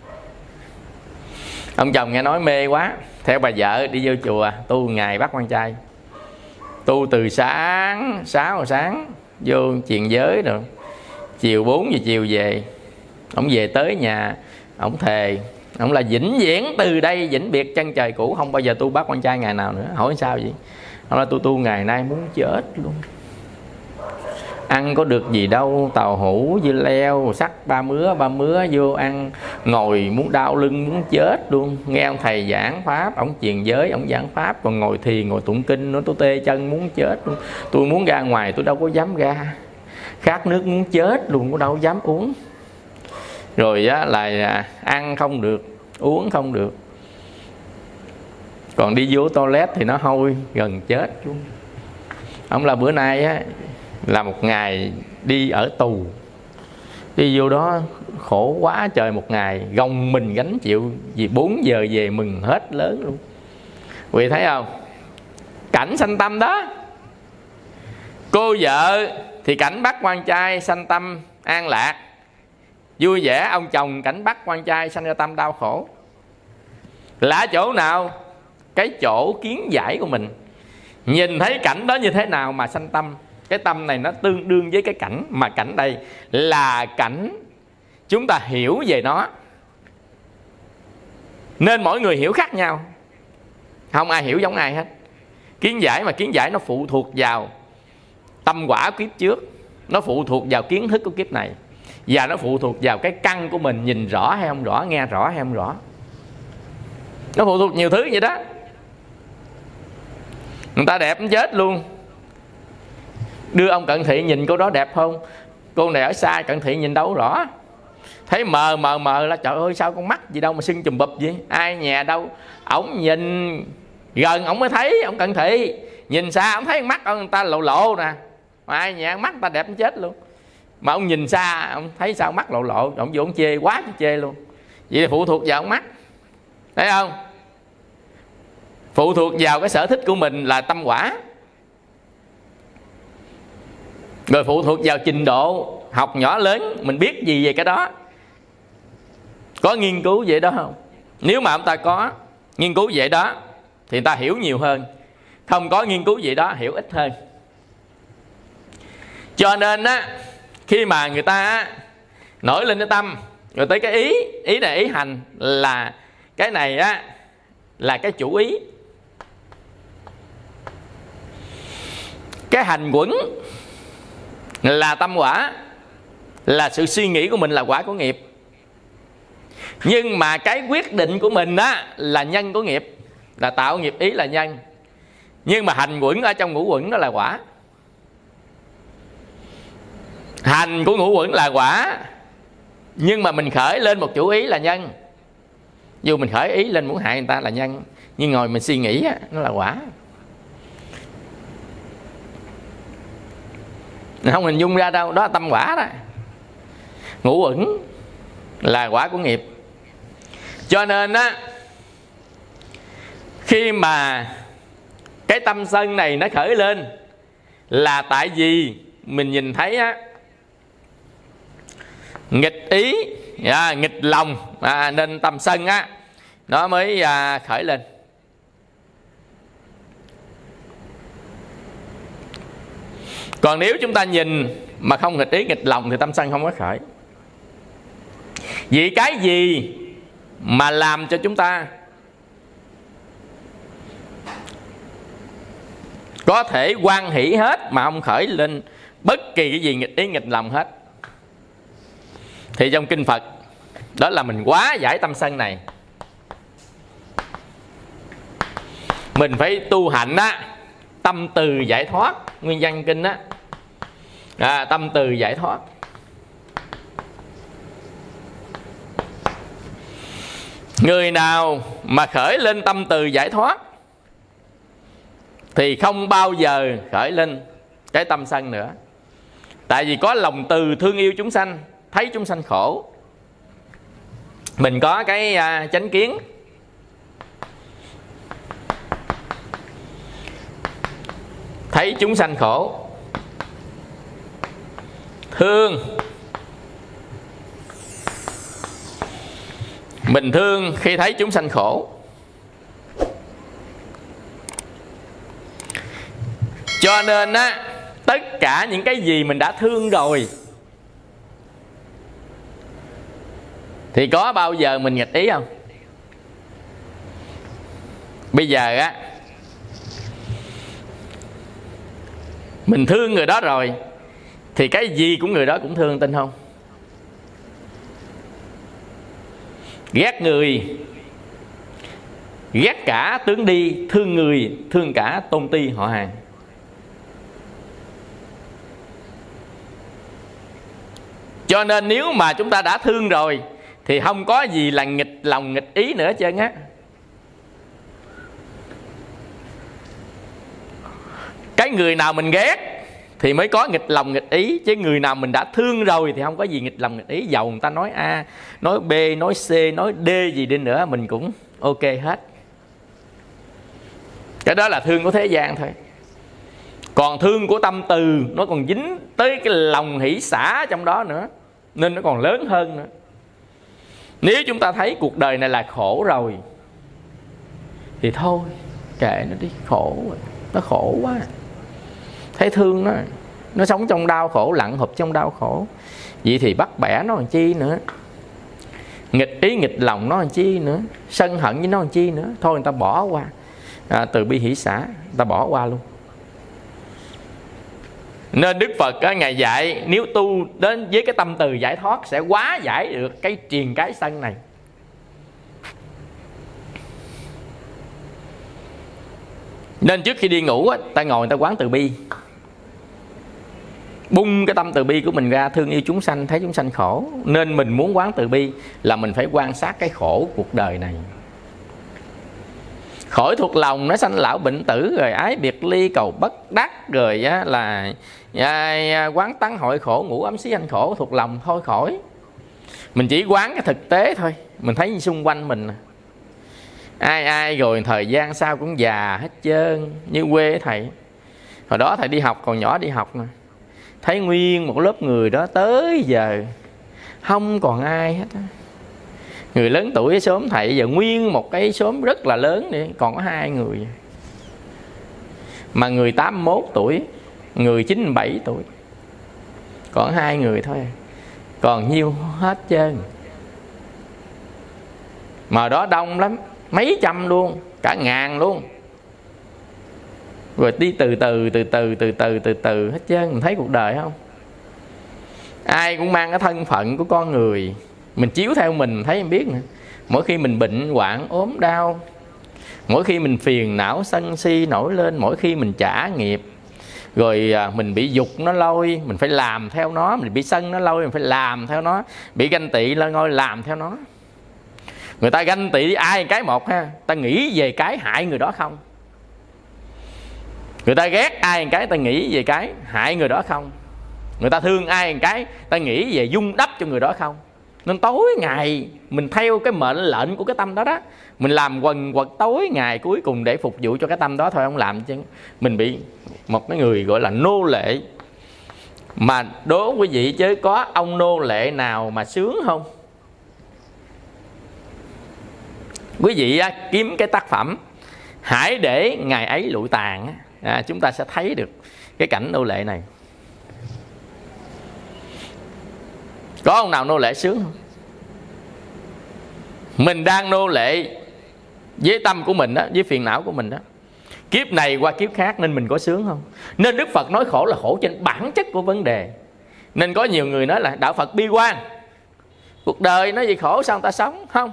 Ông chồng nghe nói mê quá, theo bà vợ đi vô chùa tu ngày bát quan trai. Tu từ sáng 6 giờ sáng vô truyền giới rồi, chiều 4 giờ chiều về. Ông về tới nhà, ổng thề, ổng là vĩnh viễn từ đây vĩnh biệt chân trời cũ, không bao giờ tu bát quan trai ngày nào nữa. Hỏi sao vậy? Ông nói tôi tu ngày nay muốn chết luôn, ăn có được gì đâu, tàu hũ dưa leo sắc ba mứa vô ăn, ngồi muốn đau lưng muốn chết luôn. Nghe ông thầy giảng pháp, ông truyền giới, ông giảng pháp, còn ngồi thiền ngồi tụng kinh nó tôi tê chân muốn chết luôn. Tôi muốn ra ngoài tôi đâu có dám ra, khát nước muốn chết luôn, có đâu dám uống. Rồi á là ăn không được, uống không được, còn đi vô toilet thì nó hôi gần chết luôn. Ông là bữa nay á là một ngày đi ở tù, đi vô đó khổ quá trời một ngày, gồng mình gánh chịu, vì 4 giờ về mừng hết lớn luôn. Quý vị thấy không? Cảnh sanh tâm đó. Cô vợ thì cảnh bắt quan trai sanh tâm an lạc vui vẻ, ông chồng cảnh bắt quan trai sanh ra tâm đau khổ. Là chỗ nào? Cái chỗ kiến giải của mình. Nhìn thấy cảnh đó như thế nào mà sanh tâm. Cái tâm này nó tương đương với cái cảnh, mà cảnh đây là cảnh chúng ta hiểu về nó, nên mỗi người hiểu khác nhau, không ai hiểu giống ai hết. Kiến giải mà kiến giải nó phụ thuộc vào tâm quả kiếp trước, nó phụ thuộc vào kiến thức của kiếp này, và nó phụ thuộc vào cái căn của mình, nhìn rõ hay không rõ, nghe rõ hay không rõ. Nó phụ thuộc nhiều thứ vậy đó. Người ta đẹp chết luôn, đưa ông cận thị nhìn cô đó đẹp không? Cô này ở xa cận thị nhìn đâu rõ, thấy mờ là trời ơi sao con mắt gì đâu mà sưng chùm bụp vậy, ai nhà đâu. Ổng nhìn gần ổng mới thấy, ổng cận thị nhìn xa ổng thấy mắt người ta lộ lộ nè, mà ai nhà mắt người ta đẹp chết luôn. Mà ông nhìn xa ông thấy sao mắt lộ lộ, ông vô ông chê quá chứ chê luôn. Vậy là phụ thuộc vào ông mắt, thấy không? Phụ thuộc vào cái sở thích của mình là tâm quả, rồi phụ thuộc vào trình độ học nhỏ lớn mình biết gì về cái đó. Có nghiên cứu vậy đó không? Nếu mà ông ta có nghiên cứu vậy đó thì người ta hiểu nhiều hơn, không có nghiên cứu vậy đó hiểu ít hơn. Cho nên á, khi mà người ta nổi lên cái tâm, rồi tới cái ý này ý hành, là cái này á là cái chủ ý. Cái hành quẩn là tâm quả, là sự suy nghĩ của mình là quả của nghiệp. Nhưng mà cái quyết định của mình á là nhân của nghiệp, là tạo nghiệp ý là nhân. Nhưng mà hành quẩn ở trong ngũ quẩn đó là quả. Hành của ngũ quẩn là quả, nhưng mà mình khởi lên một chủ ý là nhân. Dù mình khởi ý lên muốn hại người ta là nhân, nhưng ngồi mình suy nghĩ á, nó là quả. Mình không hình dung ra đâu, đó là tâm quả đó. Ngũ uẩn là quả của nghiệp. Cho nên á, khi mà cái tâm sân này nó khởi lên là tại vì mình nhìn thấy á, nghịch ý, nghịch lòng, nên tâm sân á nó mới khởi lên. Còn nếu chúng ta nhìn mà không nghịch ý nghịch lòng thì tâm sân không có khởi. Vì cái gì mà làm cho chúng ta có thể hoan hỷ hết mà không khởi lên bất kỳ cái gì nghịch ý nghịch lòng hết? Thì trong kinh Phật đó là mình quá giải tâm sân này. Mình phải tu hạnh á, tâm từ giải thoát. Nguyên văn kinh á, tâm từ giải thoát. Người nào mà khởi lên tâm từ giải thoát thì không bao giờ khởi lên cái tâm sân nữa. Tại vì có lòng từ thương yêu chúng sanh, thấy chúng sanh khổ. Mình có cái chánh kiến, thấy chúng sanh khổ, thương. Mình thương khi thấy chúng sanh khổ. Cho nên á, tất cả những cái gì mình đã thương rồi Thì có bao giờ mình nghịch ý không? Bây giờ á, mình thương người đó rồi thì cái gì cũng người đó cũng thương, tin không? Ghét người, ghét cả tướng đi, thương người, thương cả tôn ti họ hàng. Cho nên nếu mà chúng ta đã thương rồi thì không có gì là nghịch lòng nghịch ý nữa trơn á. Cái người nào mình ghét thì mới có nghịch lòng nghịch ý, chứ người nào mình đã thương rồi thì không có gì nghịch lòng nghịch ý. Dầu người ta nói A, nói B, nói C, nói D gì đi nữa mình cũng ok hết. Cái đó là thương của thế gian thôi. Còn thương của tâm từ nó còn dính tới cái lòng hỷ xả trong đó nữa, nên nó còn lớn hơn nữa. Nếu chúng ta thấy cuộc đời này là khổ rồi thì thôi kệ nó đi, khổ rồi, nó khổ quá. Thấy thương nó sống trong đau khổ, lặn hụp trong đau khổ, vậy thì bắt bẻ nó làm chi nữa, nghịch ý nghịch lòng nó làm chi nữa, sân hận với nó làm chi nữa. Thôi người ta bỏ qua, từ bi hỷ xả, người ta bỏ qua luôn. Nên Đức Phật Ngài dạy nếu tu đến với cái tâm từ giải thoát sẽ hóa giải được cái triền cái sân này. Nên trước khi đi ngủ ta ngồi ta quán từ bi, bung cái tâm từ bi của mình ra, thương yêu chúng sanh, thấy chúng sanh khổ. Nên mình muốn quán từ bi là mình phải quan sát cái khổ cuộc đời này, khỏi thuộc lòng nó sanh lão bệnh tử, rồi ái biệt ly cầu bất đắc, rồi là quán tắng hội khổ, ngủ ấm xí anh khổ, thuộc lòng thôi khỏi. Mình chỉ quán cái thực tế thôi. Mình thấy xung quanh mình ai rồi thời gian sau cũng già hết trơn. Như quê thầy, hồi đó thầy đi học, còn nhỏ đi học nè, thấy nguyên một lớp người đó tới giờ không còn ai hết. Người lớn tuổi ở xóm thầy giờ nguyên một cái xóm rất là lớn đi, còn có 2 người. Mà người 81 tuổi, người 97 tuổi, còn 2 người thôi, còn nhiêu hết trơn. Mà đó đông lắm, mấy trăm luôn, cả ngàn luôn. Rồi đi từ từ hết trơn. Mình thấy cuộc đời không? Ai cũng mang cái thân phận của con người, mình chiếu theo mình thấy em biết nè. Mỗi khi mình bệnh hoạn ốm đau, mỗi khi mình phiền não sân si nổi lên, mỗi khi mình trả nghiệp, rồi mình bị dục nó lôi mình phải làm theo nó, mình bị sân nó lôi mình phải làm theo nó, bị ganh tị lên ngôi làm theo nó. Người ta ganh tị ai cái một ha, ta nghĩ về cái hại người đó không. Người ta ghét ai cái ta nghĩ về cái hại người đó không. Người ta thương ai cái ta nghĩ về dung đắp cho người đó không. Nên tối ngày mình theo cái mệnh lệnh của cái tâm đó đó, mình làm quần quật tối ngày, cuối cùng để phục vụ cho cái tâm đó thôi, không làm chứ. Mình bị một cái người gọi là nô lệ. Mà đố quý vị chứ có ông nô lệ nào mà sướng không? Quý vị kiếm cái tác phẩm Hãy để ngày ấy lụi tàn, chúng ta sẽ thấy được cái cảnh nô lệ này. Có ông nào nô lệ sướng không? Mình đang nô lệ với tâm của mình đó, với phiền não của mình đó, kiếp này qua kiếp khác, nên mình có sướng không? Nên Đức Phật nói khổ là khổ trên bản chất của vấn đề. Nên có nhiều người nói là đạo Phật bi quan, cuộc đời nói gì khổ sao người ta sống. Không,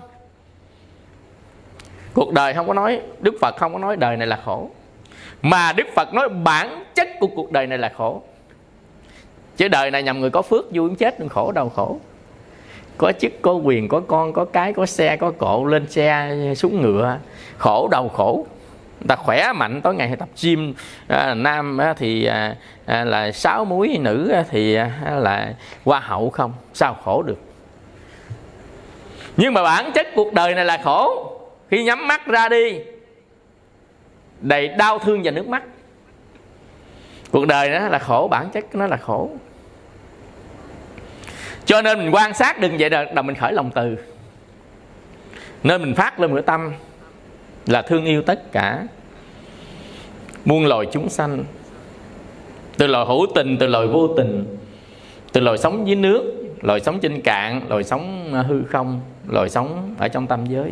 cuộc đời không có nói, Đức Phật không có nói đời này là khổ, mà Đức Phật nói bản chất của cuộc đời này là khổ. Chứ đời này nhằm người có phước vui chết, đừng khổ đâu khổ. Có chức, có quyền, có con, có cái, có xe, có cộ, lên xe, xuống ngựa, khổ đâu khổ. Người ta khỏe mạnh, tối ngày hay tập gym, nam thì là 6 múi, nữ thì là hoa hậu không, sao khổ được. Nhưng mà bản chất cuộc đời này là khổ. Khi nhắm mắt ra đi đầy đau thương và nước mắt. Cuộc đời đó là khổ, bản chất nó là khổ. Cho nên mình quan sát đừng vậy là mình khởi lòng từ. Nên mình phát lên một tâm là thương yêu tất cả muôn loài chúng sanh, từ loài hữu tình, từ loài vô tình, từ loài sống dưới nước, loài sống trên cạn, loài sống hư không, loài sống ở trong tam giới.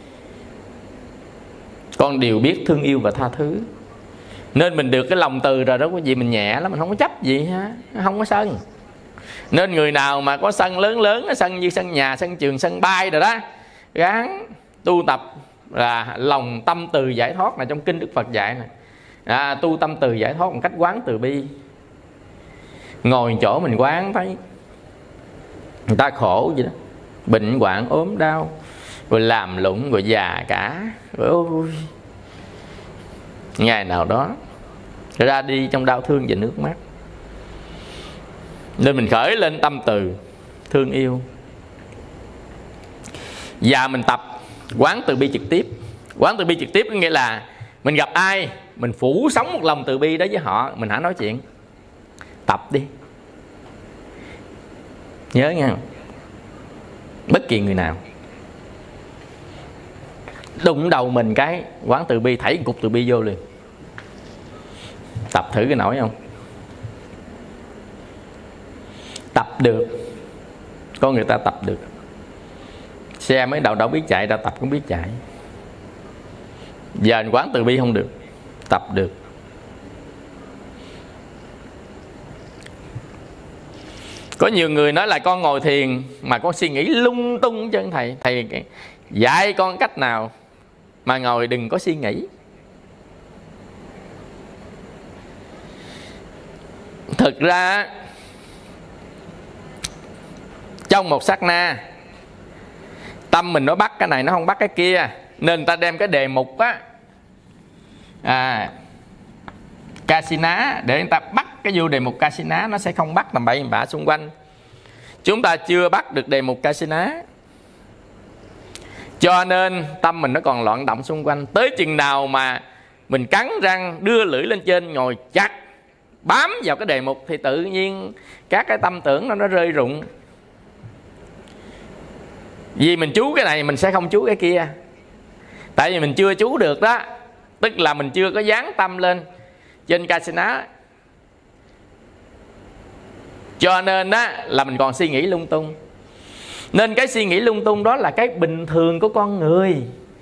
Con đều biết thương yêu và tha thứ. Nên mình được cái lòng từ rồi đó quý vị, mình nhẹ lắm, mình không có chấp gì ha, không có sân. Nên người nào mà có sân lớn lớn, sân như sân nhà, sân trường, sân bay rồi đó, gắng tu tập là lòng tâm từ giải thoát, là trong kinh Đức Phật dạy này. Tu tâm từ giải thoát bằng cách quán từ bi. Ngồi chỗ mình quán thấy người ta khổ vậy đó, bệnh hoạn ốm đau, rồi làm lụng, rồi già cả, rồi ôi, ngày nào đó ra đi trong đau thương và nước mắt. Nên mình khởi lên tâm từ thương yêu, và mình tập quán từ bi trực tiếp. Quán từ bi trực tiếp có nghĩa là mình gặp ai, mình phủ sóng một lòng từ bi đó với họ, mình hãy nói chuyện. Tập đi, nhớ nha, bất kỳ người nào đụng đầu mình cái quán từ bi, thảy cục từ bi vô liền. Tập thử cái nổi không? Tập được, có người ta tập được. Xe mới đầu biết chạy, ra tập cũng biết chạy. Giờ quán từ bi không được, tập được. Có nhiều người nói là con ngồi thiền mà con suy nghĩ lung tung chân thầy. Thầy dạy con cách nào mà ngồi đừng có suy nghĩ. Thực ra trong một sát na, tâm mình nó bắt cái này, nó không bắt cái kia. Nên người ta đem cái đề mục á, Kasina, để người ta bắt cái vô đề mục Kasina, nó sẽ không bắt tầm bậy bạ xung quanh. Chúng ta chưa bắt được đề mục Kasina, cho nên tâm mình nó còn loạn động xung quanh. Tới chừng nào mà mình cắn răng đưa lưỡi lên trên, ngồi chặt bám vào cái đề mục, thì tự nhiên các cái tâm tưởng nó rơi rụng. Vì mình chú cái này mình sẽ không chú cái kia. Tại vì mình chưa chú được đó, tức là mình chưa có dán tâm lên trên Kasina, cho nên á là mình còn suy nghĩ lung tung. Nên cái suy nghĩ lung tung đó là cái bình thường của con người,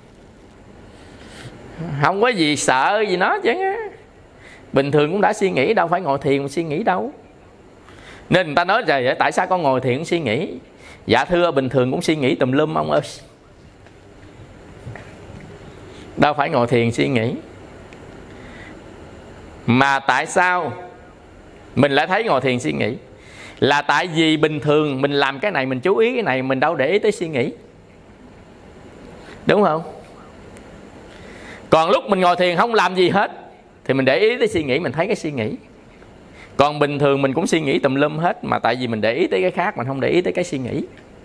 không có gì sợ gì nó chứ. Bình thường cũng đã suy nghĩ, đâu phải ngồi thiền mà suy nghĩ đâu. Nên người ta nói rồi, tại sao con ngồi thiền cũng suy nghĩ? Dạ thưa, bình thường cũng suy nghĩ tùm lum ông ơi, đâu phải ngồi thiền suy nghĩ. Mà tại sao mình lại thấy ngồi thiền suy nghĩ? Là tại vì bình thường mình làm cái này, mình chú ý cái này, mình đâu để ý tới suy nghĩ, đúng không? Còn lúc mình ngồi thiền không làm gì hết thì mình để ý tới suy nghĩ, mình thấy cái suy nghĩ. Còn bình thường mình cũng suy nghĩ tùm lum hết, mà tại vì mình để ý tới cái khác, mình không để ý tới cái suy nghĩ,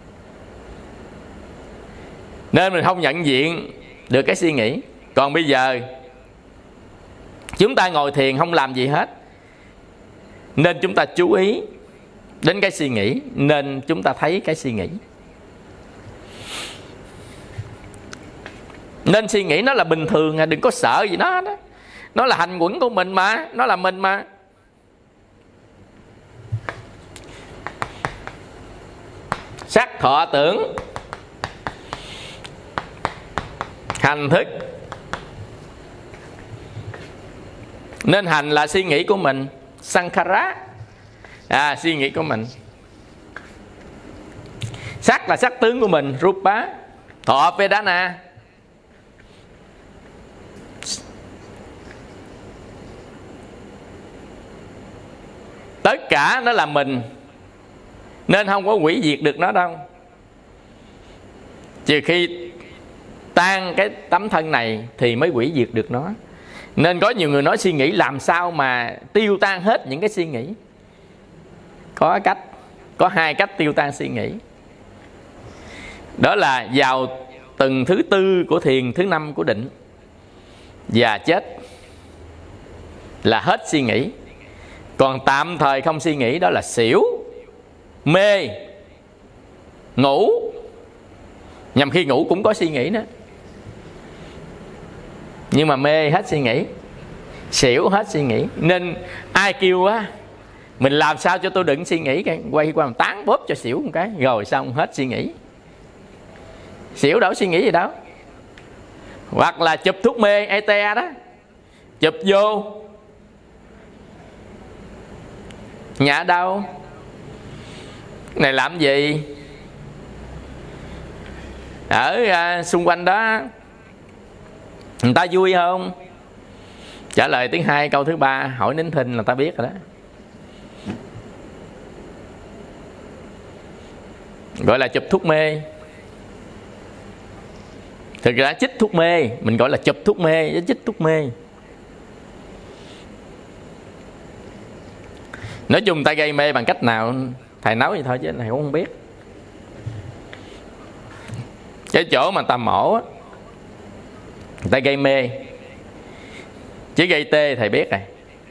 nên mình không nhận diện được cái suy nghĩ. Còn bây giờ chúng ta ngồi thiền không làm gì hết, nên chúng ta chú ý đến cái suy nghĩ, nên chúng ta thấy cái suy nghĩ. Nên suy nghĩ nó là bình thường, đừng có sợ gì nó đó. Nó là hành quẩn của mình mà, nó là mình mà. Sắc thọ tưởng hành thức. Nên hành là suy nghĩ của mình, sankhara, suy nghĩ của mình. Sắc là sắc tướng của mình, rupa. Thọ vedana, tất cả nó là mình, nên không có hủy diệt được nó đâu. Trừ khi tan cái tấm thân này thì mới hủy diệt được nó. Nên có nhiều người nói suy nghĩ làm sao mà tiêu tan hết những cái suy nghĩ. Có cách, có hai cách tiêu tan suy nghĩ. Đó là vào tầng thứ tư của thiền, thứ năm của định, và chết là hết suy nghĩ. Còn tạm thời không suy nghĩ, đó là xỉu, mê, ngủ. Nhằm khi ngủ cũng có suy nghĩ đó, nhưng mà mê hết suy nghĩ, xỉu hết suy nghĩ. Nên ai kêu á, mình làm sao cho tôi đừng suy nghĩ, quay qua làm tán bóp cho xỉu một cái, rồi xong hết suy nghĩ. Xỉu đâu suy nghĩ gì đâu. Hoặc là chụp thuốc mê ETA đó, chụp vô nhà đâu, này làm gì ở xung quanh đó, người ta vui không? Trả lời tiếng 2 câu thứ 3 hỏi nín thinh là ta biết rồi đó. Gọi là chụp thuốc mê. Thực ra chích thuốc mê, mình gọi là chụp thuốc mê với chích thuốc mê. Nói chung ta gây mê bằng cách nào thầy nói vậy thôi chứ thầy cũng không biết. Cái chỗ mà ta mổ á, người ta gây mê, chứ gây tê thầy biết rồi.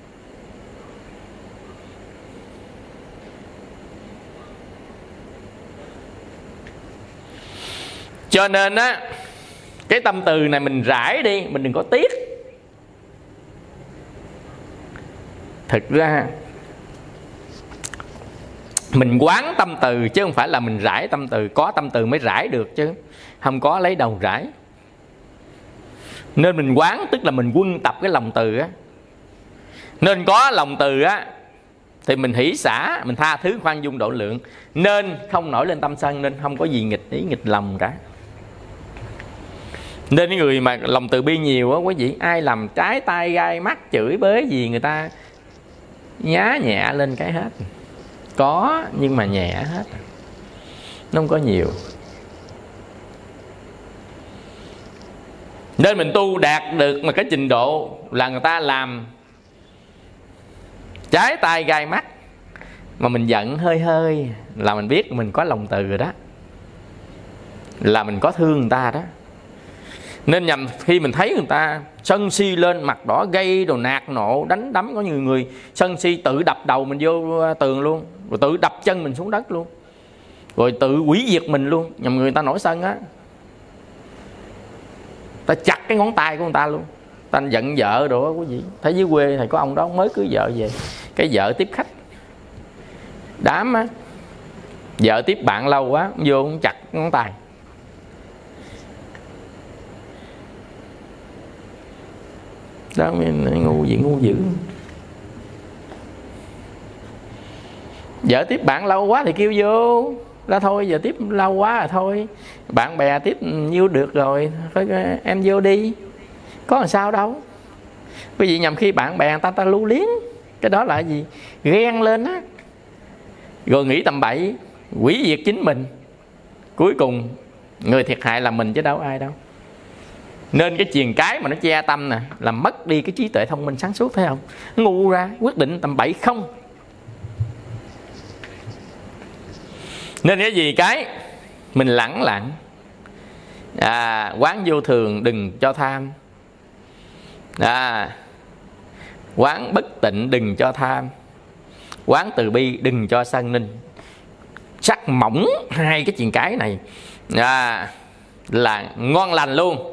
Cho nên á, cái tâm từ này mình rải đi, mình đừng có tiếc. Thực ra mình quán tâm từ chứ không phải là mình rải tâm từ. Có tâm từ mới rải được chứ không có lấy đầu rải. Nên mình quán tức là mình quân tập cái lòng từ á. Nên có lòng từ á thì mình hỷ xả, mình tha thứ, khoan dung, độ lượng. Nên không nổi lên tâm sân, nên không có gì nghịch ý nghịch lòng cả. Nên cái người mà lòng từ bi nhiều á quý vị, ai làm trái tay gai mắt chửi bới gì người ta nhá nhẹ lên cái hết. Có nhưng mà nhẹ hết, nó không có nhiều. Nên mình tu đạt được mà cái trình độ là người ta làm trái tay gai mắt mà mình giận hơi hơi là mình biết mình có lòng từ rồi đó, là mình có thương người ta đó. Nên nhằm khi mình thấy người ta sân si lên, mặt đỏ gây đồ nạt nộ đánh đấm, có nhiều người sân si tự đập đầu mình vô tường luôn, rồi tự đập chân mình xuống đất luôn, rồi tự hủy diệt mình luôn, nhằm người ta nổi sân á, ta chặt cái ngón tay của người ta luôn. Ta giận vợ đồ đó quý vị. Thấy dưới quê thầy có ông đó mới cưới vợ về, cái vợ tiếp khách đám á, vợ tiếp bạn lâu quá vô cũng chặt ngón tay. Đó mình ngu gì ngu dữ. Vợ tiếp bạn lâu quá thì kêu vô là thôi, giờ tiếp lâu quá rồi thôi, bạn bè tiếp nhiêu được rồi, thôi em vô đi, có làm sao đâu. Bởi vì nhằm khi bạn bè ta lưu liếng, cái đó là gì? Ghen lên á, rồi nghĩ tầm bậy, hủy diệt chính mình. Cuối cùng người thiệt hại là mình chứ đâu ai đâu. Nên cái truyền cái mà nó che tâm nè, làm mất đi cái trí tuệ thông minh sáng suốt, thấy không? Ngu ra quyết định tầm bậy không. Nên cái gì cái mình lẳng lặng, quán vô thường đừng cho tham, quán bất tịnh đừng cho tham, quán từ bi đừng cho sân ninh. Sắc mỏng hai cái chuyện cái này là ngon lành luôn.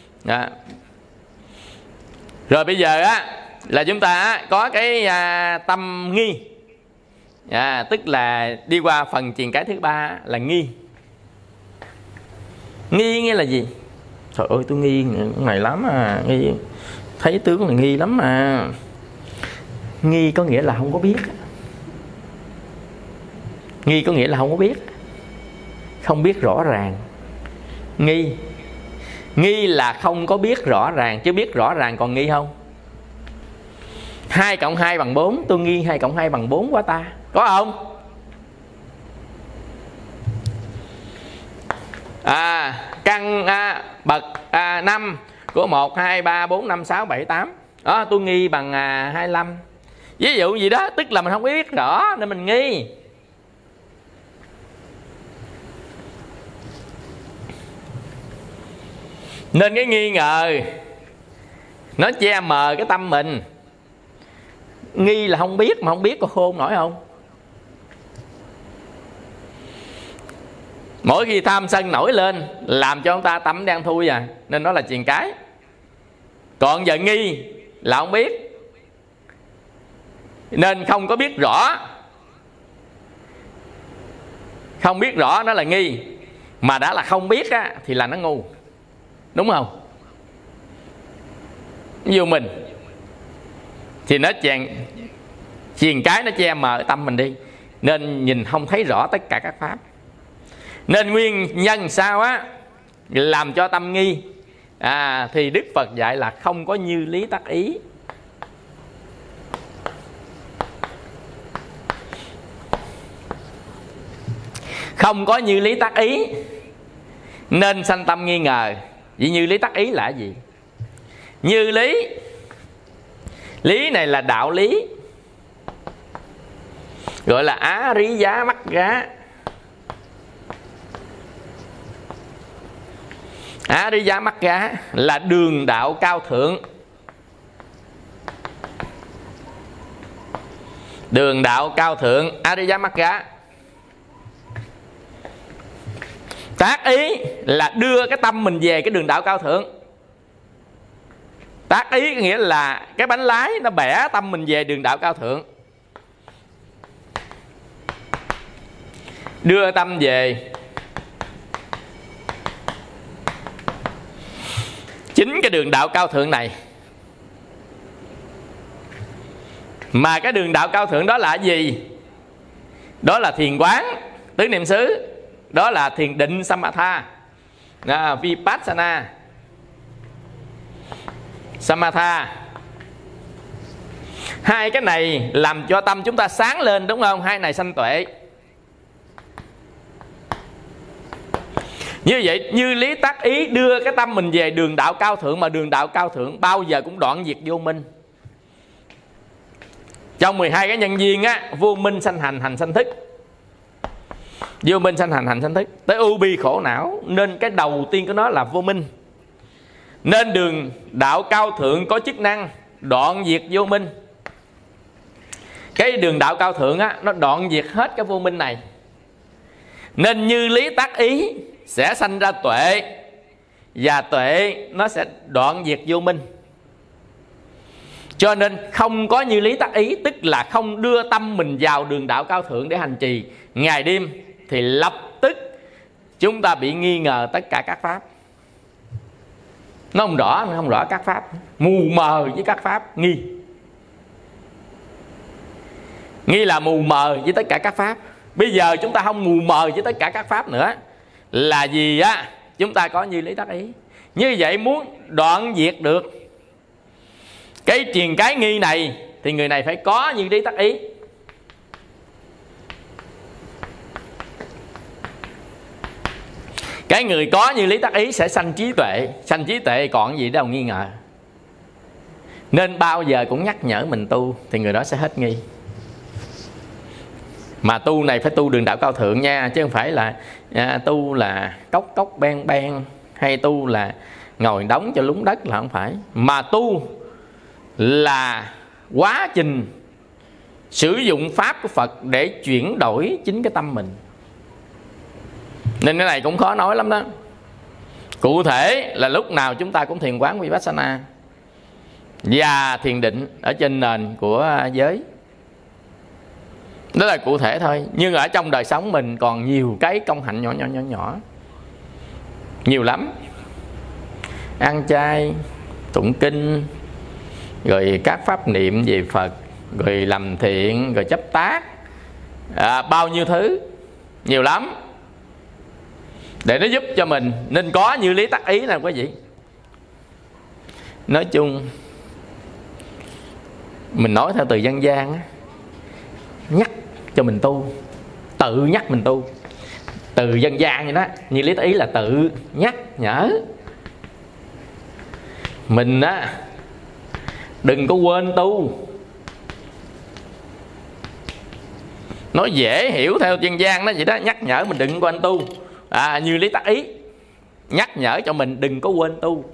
Rồi bây giờ á là chúng ta có cái tâm nghi, tức là đi qua phần truyền cái thứ 3 là nghi. Nghi nghĩa là gì? Trời ơi tôi nghi này lắm nghi, thấy tướng là nghi lắm mà. Nghi có nghĩa là không có biết. Nghi có nghĩa là không có biết, không biết rõ ràng. Nghi là không có biết rõ ràng, chứ biết rõ ràng còn nghi không? 2 cộng 2 bằng 4, tôi nghi 2 cộng 2 bằng 4 quá ta, có không? Căn bậc 5 của 1, 2, 3, 4, 5, 6, 7, 8 đó, tôi nghi bằng 25. Ví dụ gì đó, tức là mình không biết rõ nên mình nghi. Nên cái nghi ngờ nó che mờ cái tâm mình. Nghi là không biết, mà không biết có khôn nổi không? Mỗi khi tham sân nổi lên làm cho ông ta tâm đang thui nên nó là truyền cái. Còn giờ nghi là không biết, nên không có biết rõ Không biết rõ nó là nghi, mà đã là không biết á, thì là nó ngu. Đúng không? Vô mình thì nó chèn cái nó che mờ tâm mình đi, nên nhìn không thấy rõ tất cả các pháp. Nên nguyên nhân sao á làm cho tâm nghi thì Đức Phật dạy là không có như lý tác ý. Không có như lý tác ý nên sanh tâm nghi ngờ. Vậy như lý tác ý là gì? Như lý, lý này là đạo lý, gọi là á rí giá mắc gá. Á rí giá mắc gá là đường đạo cao thượng. Đường đạo cao thượng, á rí giá mắc gá. Tác ý là đưa cái tâm mình về cái đường đạo cao thượng. Tác ý có nghĩa là cái bánh lái nó bẻ tâm mình về đường đạo cao thượng, đưa tâm về chính cái đường đạo cao thượng này. Mà cái đường đạo cao thượng đó là gì? Đó là thiền quán, tứ niệm xứ. Đó là thiền định Samatha, Vipassana Samatha. Hai cái này làm cho tâm chúng ta sáng lên, đúng không? Hai này sanh tuệ. Như vậy, như lý tác ý đưa cái tâm mình về đường đạo cao thượng, mà đường đạo cao thượng bao giờ cũng đoạn diệt vô minh. Trong 12 cái nhân duyên á, vô minh sanh hành, hành sanh thức. Vô minh sanh hành, hành sanh thức, tới ưu bi khổ não. Nên cái đầu tiên của nó là vô minh. Nên đường đạo cao thượng có chức năng đoạn diệt vô minh. Cái đường đạo cao thượng á, nó đoạn diệt hết cái vô minh này. Nên như lý tác ý sẽ sanh ra tuệ, và tuệ nó sẽ đoạn diệt vô minh. Cho nên không có như lý tác ý, tức là không đưa tâm mình vào đường đạo cao thượng để hành trì ngày đêm, thì lập tức chúng ta bị nghi ngờ tất cả các pháp. Nó không rõ các pháp, mù mờ với các pháp. Nghi là mù mờ với tất cả các pháp. Bây giờ chúng ta không mù mờ với tất cả các pháp nữa, là gì á? Chúng ta có như lý tác ý. Như vậy muốn đoạn diệt được cái triền cái nghi này thì người này phải có như lý tác ý. Cái người có như lý tác ý sẽ sanh trí tuệ. Sanh trí tuệ còn gì đâu nghi ngờ. Nên bao giờ cũng nhắc nhở mình tu thì người đó sẽ hết nghi. Mà tu này phải tu đường đạo cao thượng nha, chứ không phải là tu là cốc cốc ben ben, hay tu là ngồi đóng cho lún đất, là không phải. Mà tu là quá trình sử dụng pháp của Phật để chuyển đổi chính cái tâm mình. Nên cái này cũng khó nói lắm đó. Cụ thể là lúc nào chúng ta cũng thiền quán Vipassana và thiền định ở trên nền của giới. Đó là cụ thể thôi. Nhưng ở trong đời sống mình còn nhiều cái công hạnh nhỏ nhiều lắm. Ăn chay, tụng kinh, rồi các pháp niệm về Phật, rồi làm thiện, rồi chấp tác, bao nhiêu thứ, nhiều lắm, để nó giúp cho mình. Nên có như lý tác ý nè quý vị. Nói chung mình nói theo từ dân gian á, nhắc cho mình tu, tự nhắc mình tu. Từ dân gian vậy đó. Như lý tác ý là tự nhắc nhở mình á, đừng có quên tu. Nó dễ hiểu theo dân gian đó vậy đó. Nhắc nhở mình đừng quên tu. Như lý tác ý nhắc nhở cho mình đừng có quên tu.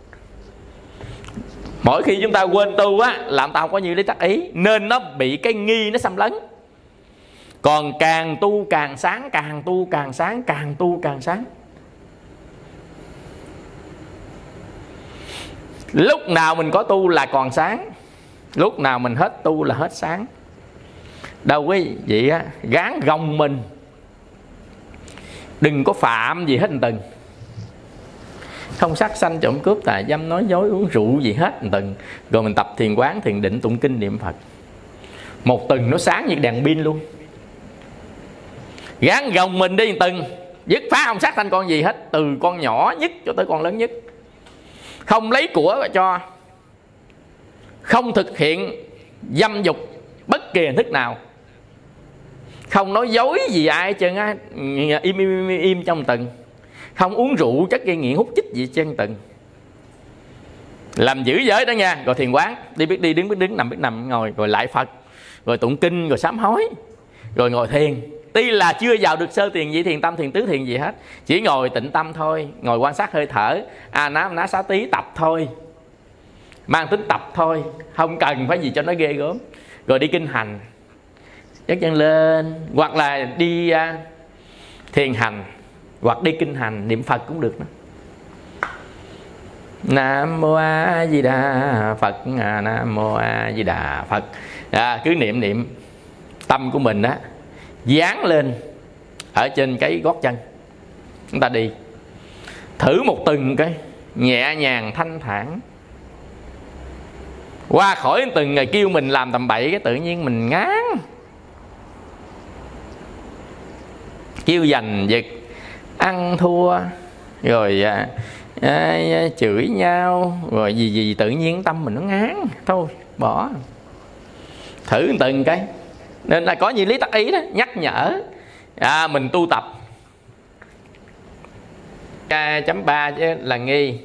Mỗi khi chúng ta quên tu á, làm ta không có như lý tác ý, nên nó bị cái nghi nó xâm lấn. Còn càng tu càng sáng, càng tu càng sáng, càng tu càng sáng. Lúc nào mình có tu là còn sáng, lúc nào mình hết tu là hết sáng. Đâu quý vị á, gán gồng mình đừng có phạm gì hết từng. Không sát sanh trộm cướp tà dâm nói dối uống rượu gì hết từng. Rồi mình tập thiền quán, thiền định, tụng kinh, niệm Phật. Một tuần nó sáng như đèn pin luôn. Gán gồng mình đi từng, dứt phá không sát sanh con gì hết, từ con nhỏ nhất cho tới con lớn nhất. Không lấy của cho, không thực hiện dâm dục bất kỳ hình thức nào, không nói dối gì ai hết trơn á, im trong từng. Không uống rượu, chất gây nghiện, hút chích gì chân từng. Làm giữ giới đó nha. Rồi thiền quán, đi biết đi, đứng biết đứng, nằm biết nằm, ngồi rồi lại Phật, rồi tụng kinh, rồi sám hối, rồi ngồi thiền. Tuy là chưa vào được sơ thiền, nhị thiền, tam thiền, tứ thiền gì hết, chỉ ngồi tịnh tâm thôi, ngồi quan sát hơi thở, ná xá tí, tập thôi, mang tính tập thôi, không cần phải gì cho nó ghê gớm. Rồi đi kinh hành, nhấc chân lên, hoặc là đi thiền hành, hoặc đi kinh hành, niệm Phật cũng được đó. Nam Mô A Di Đà Phật, Nam Mô A Di Đà Phật. Cứ niệm tâm của mình á dán lên ở trên cái gót chân. Chúng ta đi thử một từng cái nhẹ nhàng thanh thản. Qua khỏi từng ngày kêu mình làm tầm bậy, cái tự nhiên mình ngán, kêu giành giật, ăn thua, rồi chửi nhau, rồi gì tự nhiên tâm mình nó ngán, thôi bỏ. Thử từng cái. Nên là có như Lý Tắc Ý đó nhắc nhở mình tu tập. 2.3 là nghi.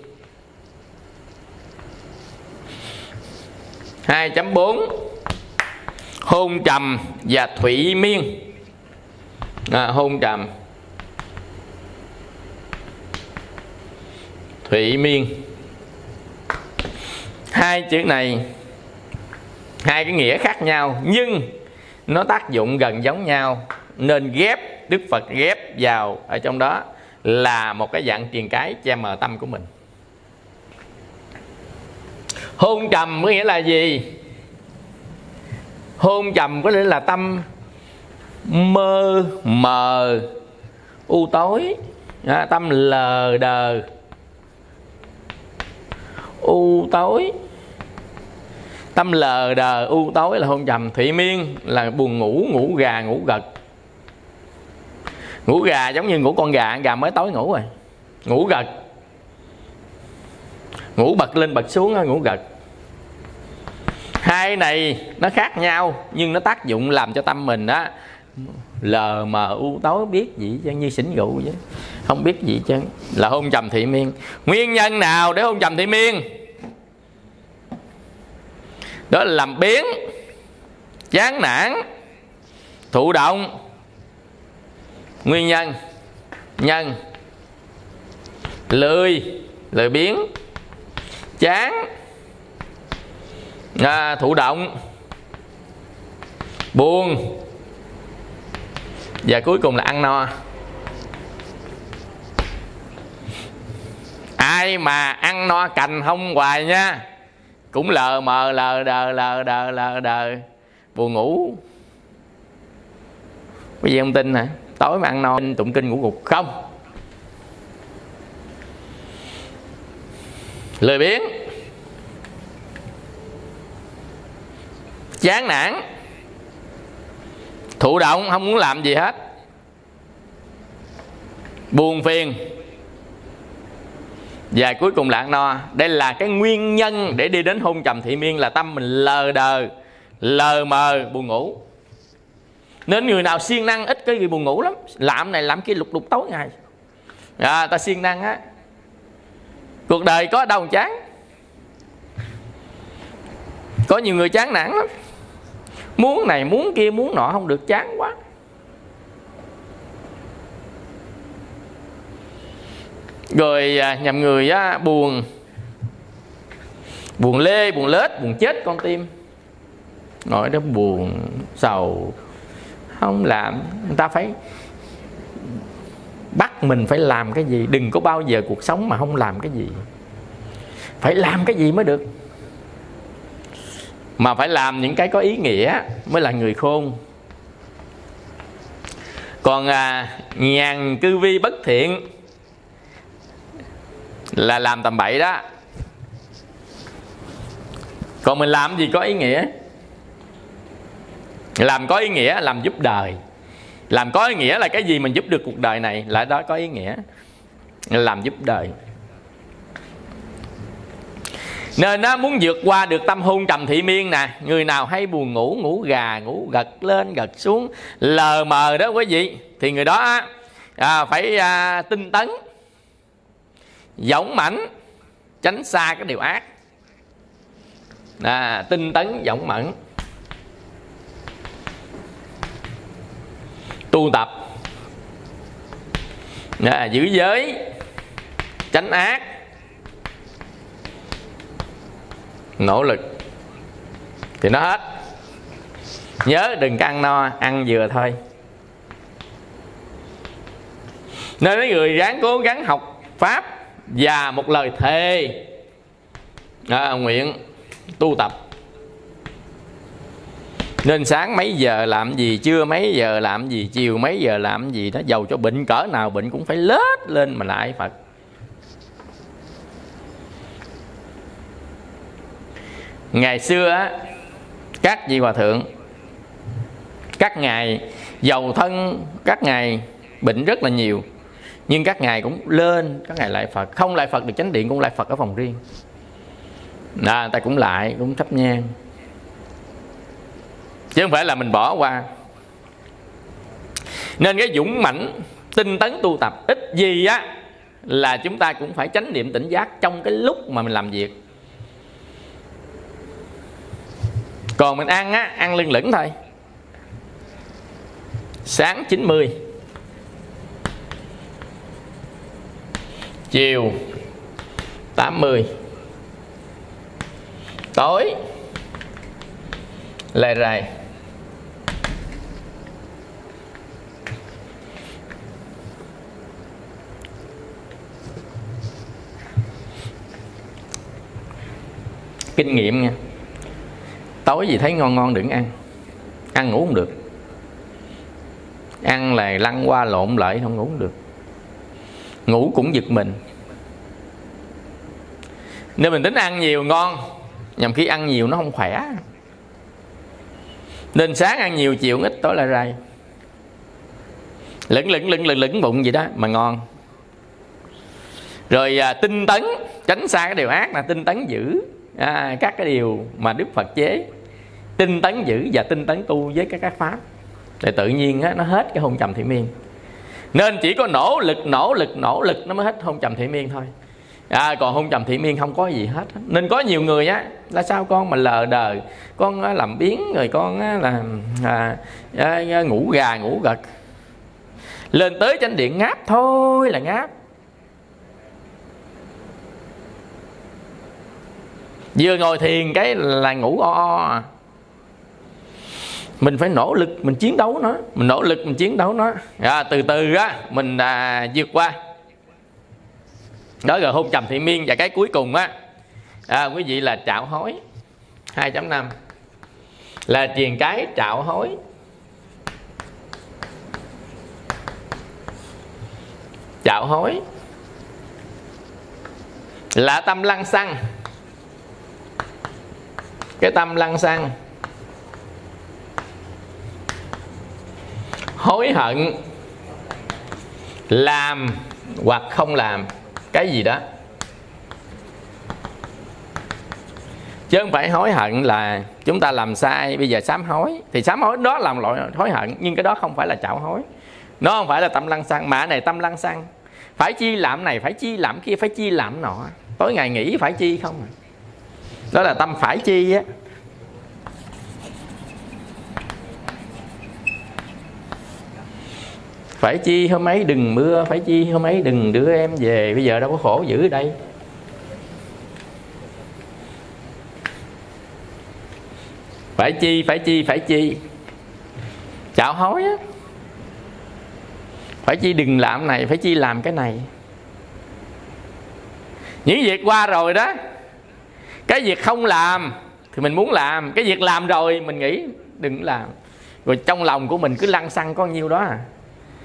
2.4 hôn trầm và thụy miên. Hôn trầm, thụy miên, hai chữ này hai cái nghĩa khác nhau nhưng nó tác dụng gần giống nhau, nên ghép, Đức Phật ghép vào ở trong đó là một cái dạng truyền cái che mờ tâm của mình. Hôn trầm có nghĩa là gì? Hôn trầm có nghĩa là tâm mơ mờ u tối, tâm lờ đờ u tối. Tâm lờ đờ u tối là hôn trầm. Thụy miên là buồn ngủ, ngủ gà ngủ gật. Ngủ gà giống như ngủ con gà, gà mới tối ngủ rồi, ngủ gật, ngủ bật lên bật xuống, ngủ gật. Hai này nó khác nhau nhưng nó tác dụng làm cho tâm mình á lờ mờ u tối, biết gì chứ, như xỉn rượu chứ không biết gì chứ, là hôn trầm thụy miên. Nguyên nhân nào để hôn trầm thụy miên? Đó là làm biếng, chán nản, thụ động. Nguyên nhân: nhân lười biếng, chán, thụ động, buồn, và cuối cùng là ăn no. Ai mà ăn no cành không hoài nha, cũng lờ mờ lờ đờ buồn ngủ. Quý vị không tin hả? Tối mà ăn no tụng kinh ngủ gục không? Lười biếng, chán nản, thụ động, không muốn làm gì hết, buồn phiền, và cuối cùng là ăn no. Đây là cái nguyên nhân để đi đến hôn trầm thụy miên, là tâm mình lờ đờ, lờ mờ, buồn ngủ. Nên người nào siêng năng ít cái gì buồn ngủ lắm, làm này làm kia lục đục tối ngày. Ta siêng năng á, cuộc đời có đâu chán. Có nhiều người chán nản lắm, muốn này muốn kia muốn nọ không được, chán quá. Rồi nhầm người á, buồn lê, buồn lết, buồn chết con tim. Nói đó buồn sầu không làm. Người ta phải bắt mình phải làm cái gì. Đừng có bao giờ cuộc sống mà không làm cái gì. Phải làm cái gì mới được. Mà phải làm những cái có ý nghĩa mới là người khôn. Còn nhàn cư vi bất thiện là làm tầm bậy đó. Còn mình làm gì có ý nghĩa? Làm có ý nghĩa, làm giúp đời. Làm có ý nghĩa là cái gì mình giúp được cuộc đời này, là đó có ý nghĩa. Làm giúp đời. Nên nó muốn vượt qua được tâm hôn trầm thị miên nè. Người nào hay buồn ngủ, ngủ gà, ngủ gật lên gật xuống, lờ mờ đó quý vị, thì người đó phải tinh tấn, dũng mãnh, tránh xa cái điều ác. Tinh tấn, dũng mãnh, tu tập, giữ giới, tránh ác, nỗ lực thì nó hết. Nhớ đừng có ăn no, ăn vừa thôi. Nên mấy người ráng cố gắng học pháp và một lời thề nguyện tu tập. Nên sáng mấy giờ làm gì, trưa mấy giờ làm gì, chiều mấy giờ làm gì đó. Dầu cho bệnh cỡ nào bệnh cũng phải lết lên mà lại Phật. Ngày xưa á, các vị hòa thượng, các ngài giàu thân, các ngài bệnh rất là nhiều, nhưng các ngài cũng lên, các ngài lại Phật. Không lại Phật được chánh điện cũng lại Phật ở phòng riêng. Người ta cũng lại, cũng thắp nhang, chứ không phải là mình bỏ qua. Nên cái dũng mãnh tinh tấn tu tập, ít gì á là chúng ta cũng phải chánh niệm tỉnh giác trong cái lúc mà mình làm việc. Còn mình ăn á, ăn lưng lửng thôi. Sáng 90, chiều 80, tối lề rày. Kinh nghiệm nha. Tối gì thấy ngon ngon đừng ăn. Ăn ngủ không được. Ăn là lăn qua lộn lại, không ngủ không được. Ngủ cũng giật mình. Nên mình tính ăn nhiều ngon, nhằm khi ăn nhiều nó không khỏe. Nên sáng ăn nhiều, chiều ít, tối là rai. Lửng bụng vậy đó mà ngon. Rồi tinh tấn, tránh xa cái điều ác, là tinh tấn giữ các cái điều mà Đức Phật chế. Tinh tấn giữ và tinh tấn tu với các pháp, thì tự nhiên á, nó hết cái hôn trầm thị miên. Nên chỉ có nỗ lực nó mới hết hôn trầm thị miên thôi. Còn hôn trầm thị miên không có gì hết. Nên có nhiều người á, là sao con mà lờ đờ, con làm biếng, rồi con là ngủ gà ngủ gật, lên tới chánh điện ngáp thôi là ngáp. Vừa ngồi thiền cái là ngủ o. Mình phải nỗ lực mình chiến đấu nó, mình nỗ lực mình chiến đấu nó, từ từ á mình vượt qua. Đó là hôn trầm thị miên. Và cái cuối cùng á, quý vị là trạo hối 2.5, là truyền cái trạo hối. Trạo hối là tâm lăng xăng. Cái tâm lăng xăng, hối hận làm hoặc không làm cái gì đó, chứ không phải hối hận là chúng ta làm sai bây giờ sám hối. Thì sám hối đó làm loại hối hận, nhưng cái đó không phải là trạo hối. Nó không phải là tâm lăng xăng, mà này tâm lăng xăng. Phải chi làm này, phải chi làm kia, phải chi làm nọ, tối ngày nghĩ phải chi không à. Đó là tâm phải chi á. Phải chi hôm ấy đừng mưa, phải chi hôm ấy đừng đưa em về, bây giờ đâu có khổ dữ ở đây. Phải chi trạo hối á. Phải chi đừng làm này, phải chi làm cái này. Những việc qua rồi đó, cái việc không làm thì mình muốn làm, cái việc làm rồi mình nghĩ đừng làm. Rồi trong lòng của mình cứ lăng xăng có nhiêu đó à.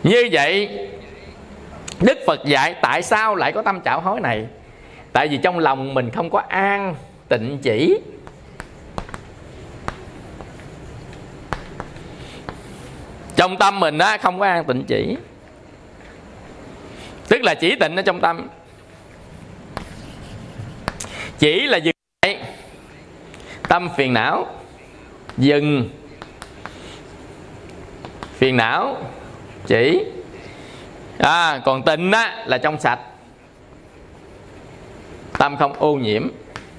Như vậy Đức Phật dạy tại sao lại có tâm chảo hối này? Tại vì trong lòng mình không có an tịnh chỉ. Trong tâm mình á, không có an tịnh chỉ, tức là chỉ tịnh ở trong tâm. Chỉ là dừng lại tâm phiền não, dừng phiền não chỉ. Còn tịnh á, là trong sạch, tâm không ô nhiễm.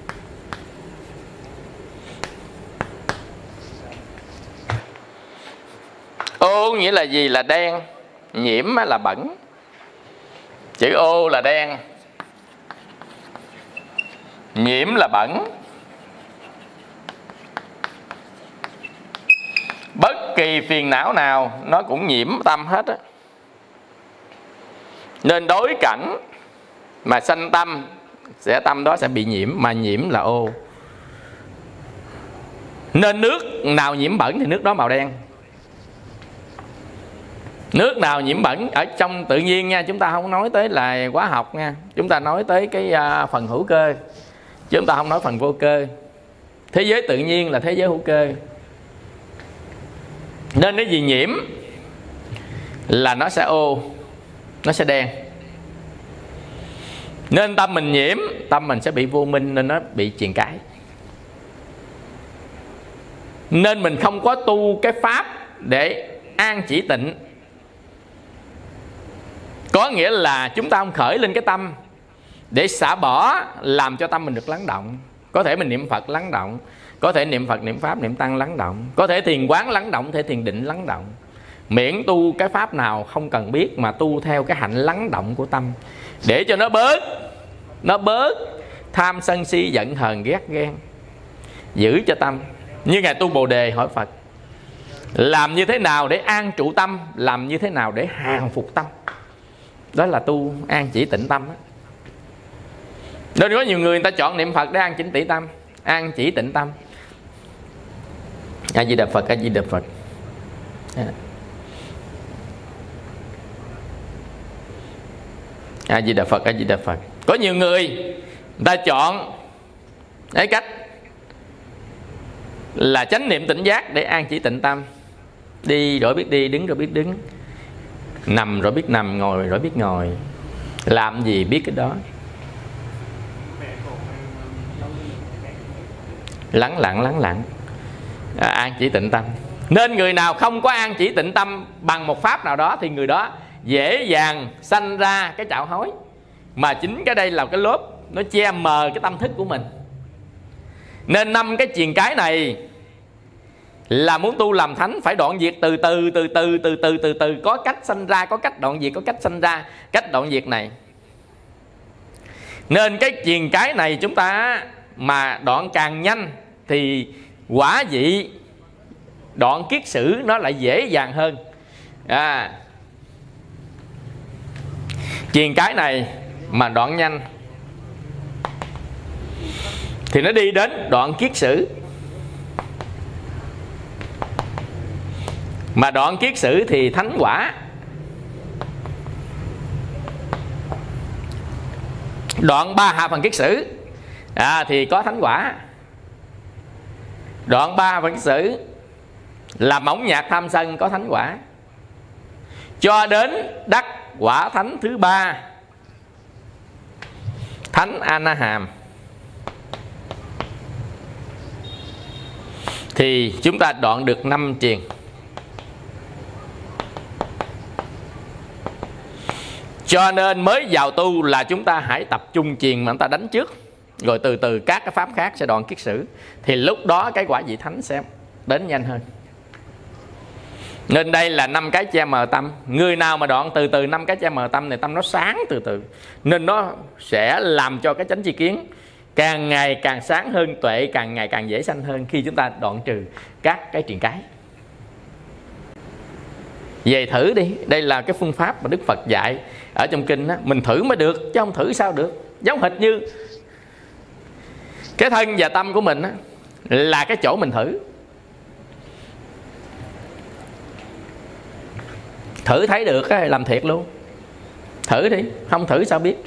Ô nghĩa là gì? Là đen. Nhiễm là bẩn. Chữ ô là đen, nhiễm là bẩn. Bất kỳ phiền não nào nó cũng nhiễm tâm hết á. Nên đối cảnh mà sanh tâm, tâm đó sẽ bị nhiễm, mà nhiễm là ô. Nên nước nào nhiễm bẩn thì nước đó màu đen. Nước nào nhiễm bẩn ở trong tự nhiên nha, chúng ta không nói tới là hóa học nha, chúng ta nói tới cái phần hữu cơ, chúng ta không nói phần vô cơ. Thế giới tự nhiên là thế giới hữu cơ. Nên cái gì nhiễm là nó sẽ ô, nó sẽ đen. Nên tâm mình nhiễm, tâm mình sẽ bị vô minh, nên nó bị triền cái. Nên mình không có tu cái pháp để an chỉ tịnh. Có nghĩa là chúng ta không khởi lên cái tâm để xả bỏ, làm cho tâm mình được lắng động. Có thể mình niệm Phật lắng động, có thể niệm Phật, niệm Pháp, niệm Tăng lắng động, có thể thiền quán lắng động, có thể thiền định lắng động. Miễn tu cái pháp nào không cần biết, mà tu theo cái hạnh lắng động của tâm, để cho nó bớt tham sân si giận hờn ghét ghen, giữ cho tâm. Như Ngài tu Bồ Đề hỏi Phật, làm như thế nào để an trụ tâm, làm như thế nào để hàng phục tâm. Đó là tu an chỉ tịnh tâm đó. Nên có nhiều người ta chọn niệm Phật để an chỉnh tỉ tâm, an chỉ tịnh tâm. A Di Đà Phật, A Di Đà Phật. A Di Đà Phật, A Di Đà Phật. Có nhiều người ta chọn cái cách là chánh niệm tỉnh giác để an chỉ tịnh tâm. Đi rồi biết đi, đứng rồi biết đứng, nằm rồi biết nằm, ngồi rồi biết ngồi, làm gì biết cái đó. Lắng lặng an chỉ tịnh tâm. Nên người nào không có an chỉ tịnh tâm bằng một pháp nào đó thì người đó dễ dàng sanh ra cái trạo hối. Mà chính cái đây là cái lớp nó che mờ cái tâm thức của mình. Nên 5 cái triền cái này là muốn tu làm thánh phải đoạn diệt từ từ. Có cách sanh ra, có cách đoạn diệt, có cách sanh ra, cách đoạn diệt này. Nên cái triền cái này chúng ta mà đoạn càng nhanh thì quả vị đoạn kiết sử nó lại dễ dàng hơn. Triền cái này mà đoạn nhanh thì nó đi đến đoạn kiết sử. Mà đoạn kiết sử thì thánh quả. Đoạn 3 hạ phần kiết sử thì có thánh quả. Đoạn 3 hạ phần kiết sử là mỏng nhạt tham sân, có thánh quả. Cho đến đắc quả thánh thứ 3, thánh A Na Hàm, thì chúng ta đoạn được 5 triền. Cho nên mới vào tu là chúng ta hãy tập trung triền mà chúng ta đánh trước, rồi từ từ các cái pháp khác sẽ đoạn kiết sử. Thì lúc đó cái quả vị thánh sẽ đến nhanh hơn. Nên đây là 5 cái che mờ tâm. Người nào mà đoạn từ từ 5 cái che mờ tâm này, tâm nó sáng từ từ, nên nó sẽ làm cho cái chánh tri kiến càng ngày càng sáng hơn, tuệ càng ngày càng dễ sanh hơn khi chúng ta đoạn trừ các cái triền cái. Về thử đi. Đây là cái phương pháp mà Đức Phật dạy ở trong kinh đó. Mình thử mới được, chứ không thử sao được. Giống hệt như cái thân và tâm của mình đó, là cái chỗ mình thử. Thử thấy được làm thiệt luôn. Thử đi, không thử sao biết.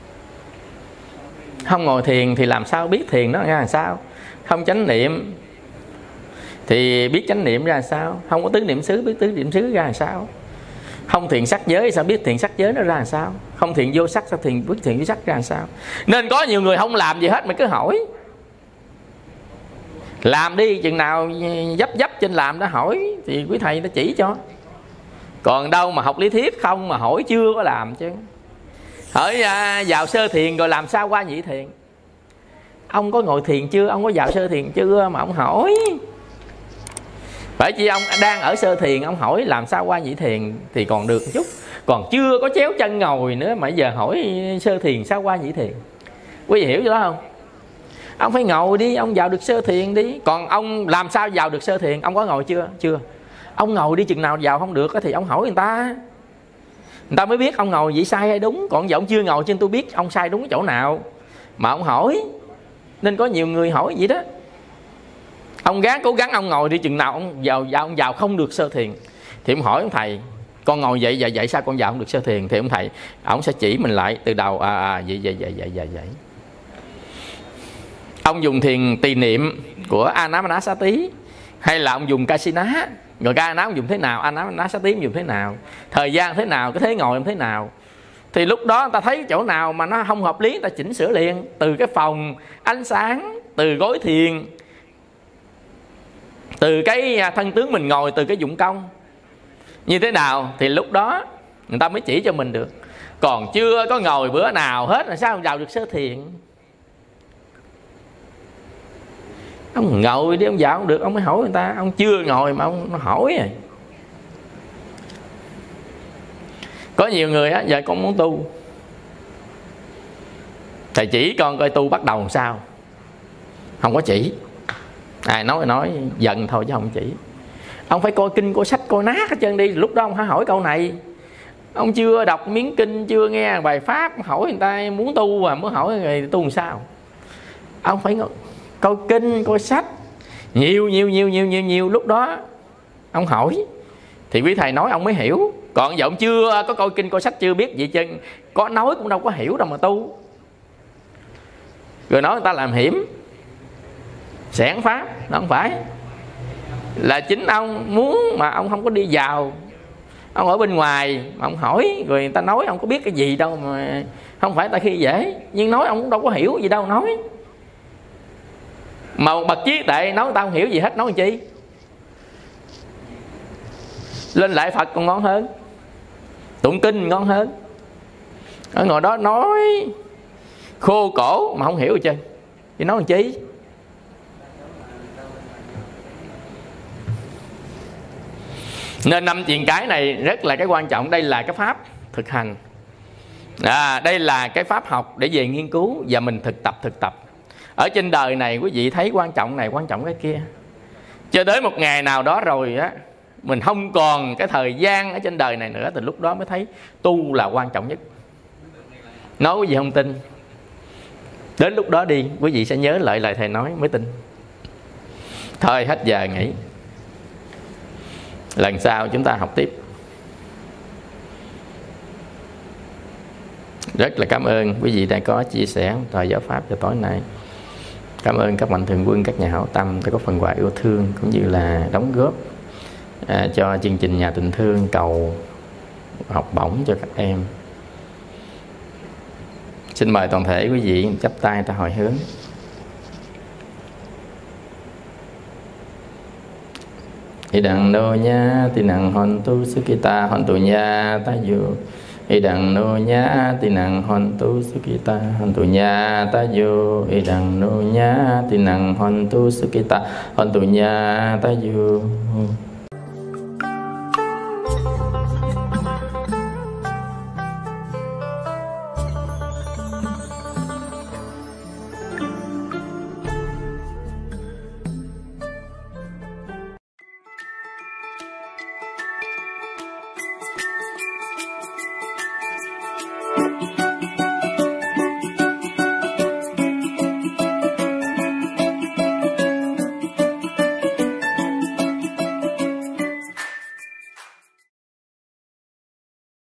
Không ngồi thiền thì làm sao biết thiền nó ra làm sao. Không chánh niệm thì biết chánh niệm ra làm sao. Không có tứ niệm xứ biết tứ niệm xứ ra làm sao. Không thiền sắc giới sao biết thiền sắc giới nó ra làm sao. Không thiền vô sắc sao biết thiền vô sắc ra làm sao. Nên có nhiều người không làm gì hết mà cứ hỏi. Làm đi, chừng nào dấp trên làm đó hỏi thì quý thầy nó chỉ cho. Còn đâu mà học lý thuyết không mà hỏi chưa có làm chứ. Hỏi vào sơ thiền rồi làm sao qua nhị thiền. Ông có ngồi thiền chưa, ông có vào sơ thiền chưa mà ông hỏi. Phải chi ông đang ở sơ thiền ông hỏi làm sao qua nhị thiền thì còn được một chút. Còn chưa có chéo chân ngồi nữa mà giờ hỏi sơ thiền sao qua nhị thiền. Quý vị hiểu chỗ đó không? Ông phải ngồi đi, ông vào được sơ thiền đi. Còn ông làm sao vào được sơ thiền? Ông có ngồi chưa? Chưa. Ông ngồi đi, chừng nào vào không được thì ông hỏi người ta. Người ta mới biết ông ngồi vậy sai hay đúng. Còn giờ ông chưa ngồi trên tôi biết ông sai đúng chỗ nào mà ông hỏi. Nên có nhiều người hỏi vậy đó. Ông cố gắng ông ngồi đi, chừng nào ông vào không được sơ thiền thì ông hỏi ông thầy con ngồi vậy sao con vào không được sơ thiền. Thì ông thầy ông sẽ chỉ mình lại từ đầu vậy. Ông dùng thiền tỳ niệm của Anapanasati hay là ông dùng Kasina. Rồi Kasina ông dùng thế nào, Anapanasati ông dùng thế nào, thời gian thế nào, cái thế ngồi ông thế nào. Thì lúc đó người ta thấy chỗ nào mà nó không hợp lý người ta chỉnh sửa liền. Từ cái phòng, ánh sáng, từ gối thiền, từ cái thân tướng mình ngồi, từ cái dụng công như thế nào thì lúc đó người ta mới chỉ cho mình được. Còn chưa có ngồi bữa nào hết là sao ông vào được sơ thiền. Ông ngồi đi ông vào không được ông mới hỏi người ta. Ông chưa ngồi mà ông hỏi rồi. Có nhiều người á, giờ con muốn tu, thầy chỉ con coi tu bắt đầu làm sao. Không có chỉ. Ai nói giận thôi chứ không chỉ. Ông phải coi kinh, coi sách, coi nát hết trơn đi. Lúc đó ông phải hỏi câu này. Ông chưa đọc miếng kinh, chưa nghe bài pháp, hỏi người ta muốn tu mà muốn hỏi người tu làm sao. Ông phải coi kinh, coi sách nhiều. Lúc đó ông hỏi thì quý thầy nói ông mới hiểu. Còn giờ ông chưa có coi kinh coi sách chưa biết gì chân, có nói cũng đâu có hiểu đâu mà tu. Rồi nói người ta làm hiểm xẻn pháp. Nó không phải. Là chính ông muốn mà ông không có đi vào, ông ở bên ngoài mà ông hỏi rồi người ta nói ông có biết cái gì đâu mà. Không phải ta khi dễ, nhưng nói ông cũng đâu có hiểu gì đâu nói. Mà bậc trí tuệ nói tao không hiểu gì hết, nói làm chi. Lên lại Phật còn ngon hơn, tụng kinh ngon hơn. Ở ngồi đó nói khô cổ mà không hiểu gì trơn thì nói làm chi. Nên 5 chuyện cái này rất là cái quan trọng. Đây là cái pháp thực hành. Đây là cái pháp học để về nghiên cứu và mình thực tập. Ở trên đời này quý vị thấy quan trọng này, quan trọng cái kia. Cho đến một ngày nào đó rồi á, mình không còn cái thời gian ở trên đời này nữa, thì lúc đó mới thấy tu là quan trọng nhất. Nói quý vị không tin, đến lúc đó đi quý vị sẽ nhớ lại lời thầy nói mới tin. Thôi hết giờ nghỉ. Lần sau chúng ta học tiếp. Rất là cảm ơn quý vị đã có chia sẻ thời giáo pháp cho tối nay. Cảm ơn các mạnh thường quân, các nhà hảo tâm đã có phần quà yêu thương cũng như là đóng góp cho chương trình Nhà Tình Thương cầu học bổng cho các em. Xin mời toàn thể quý vị chắp tay ta hồi hướng. Idang no nya tinang hontu sukita hontu nya tayu. Idang no nya tinang hontu sukita hontu nya tayu. Idang no nya tinang hontu sukita hontu nya tayu.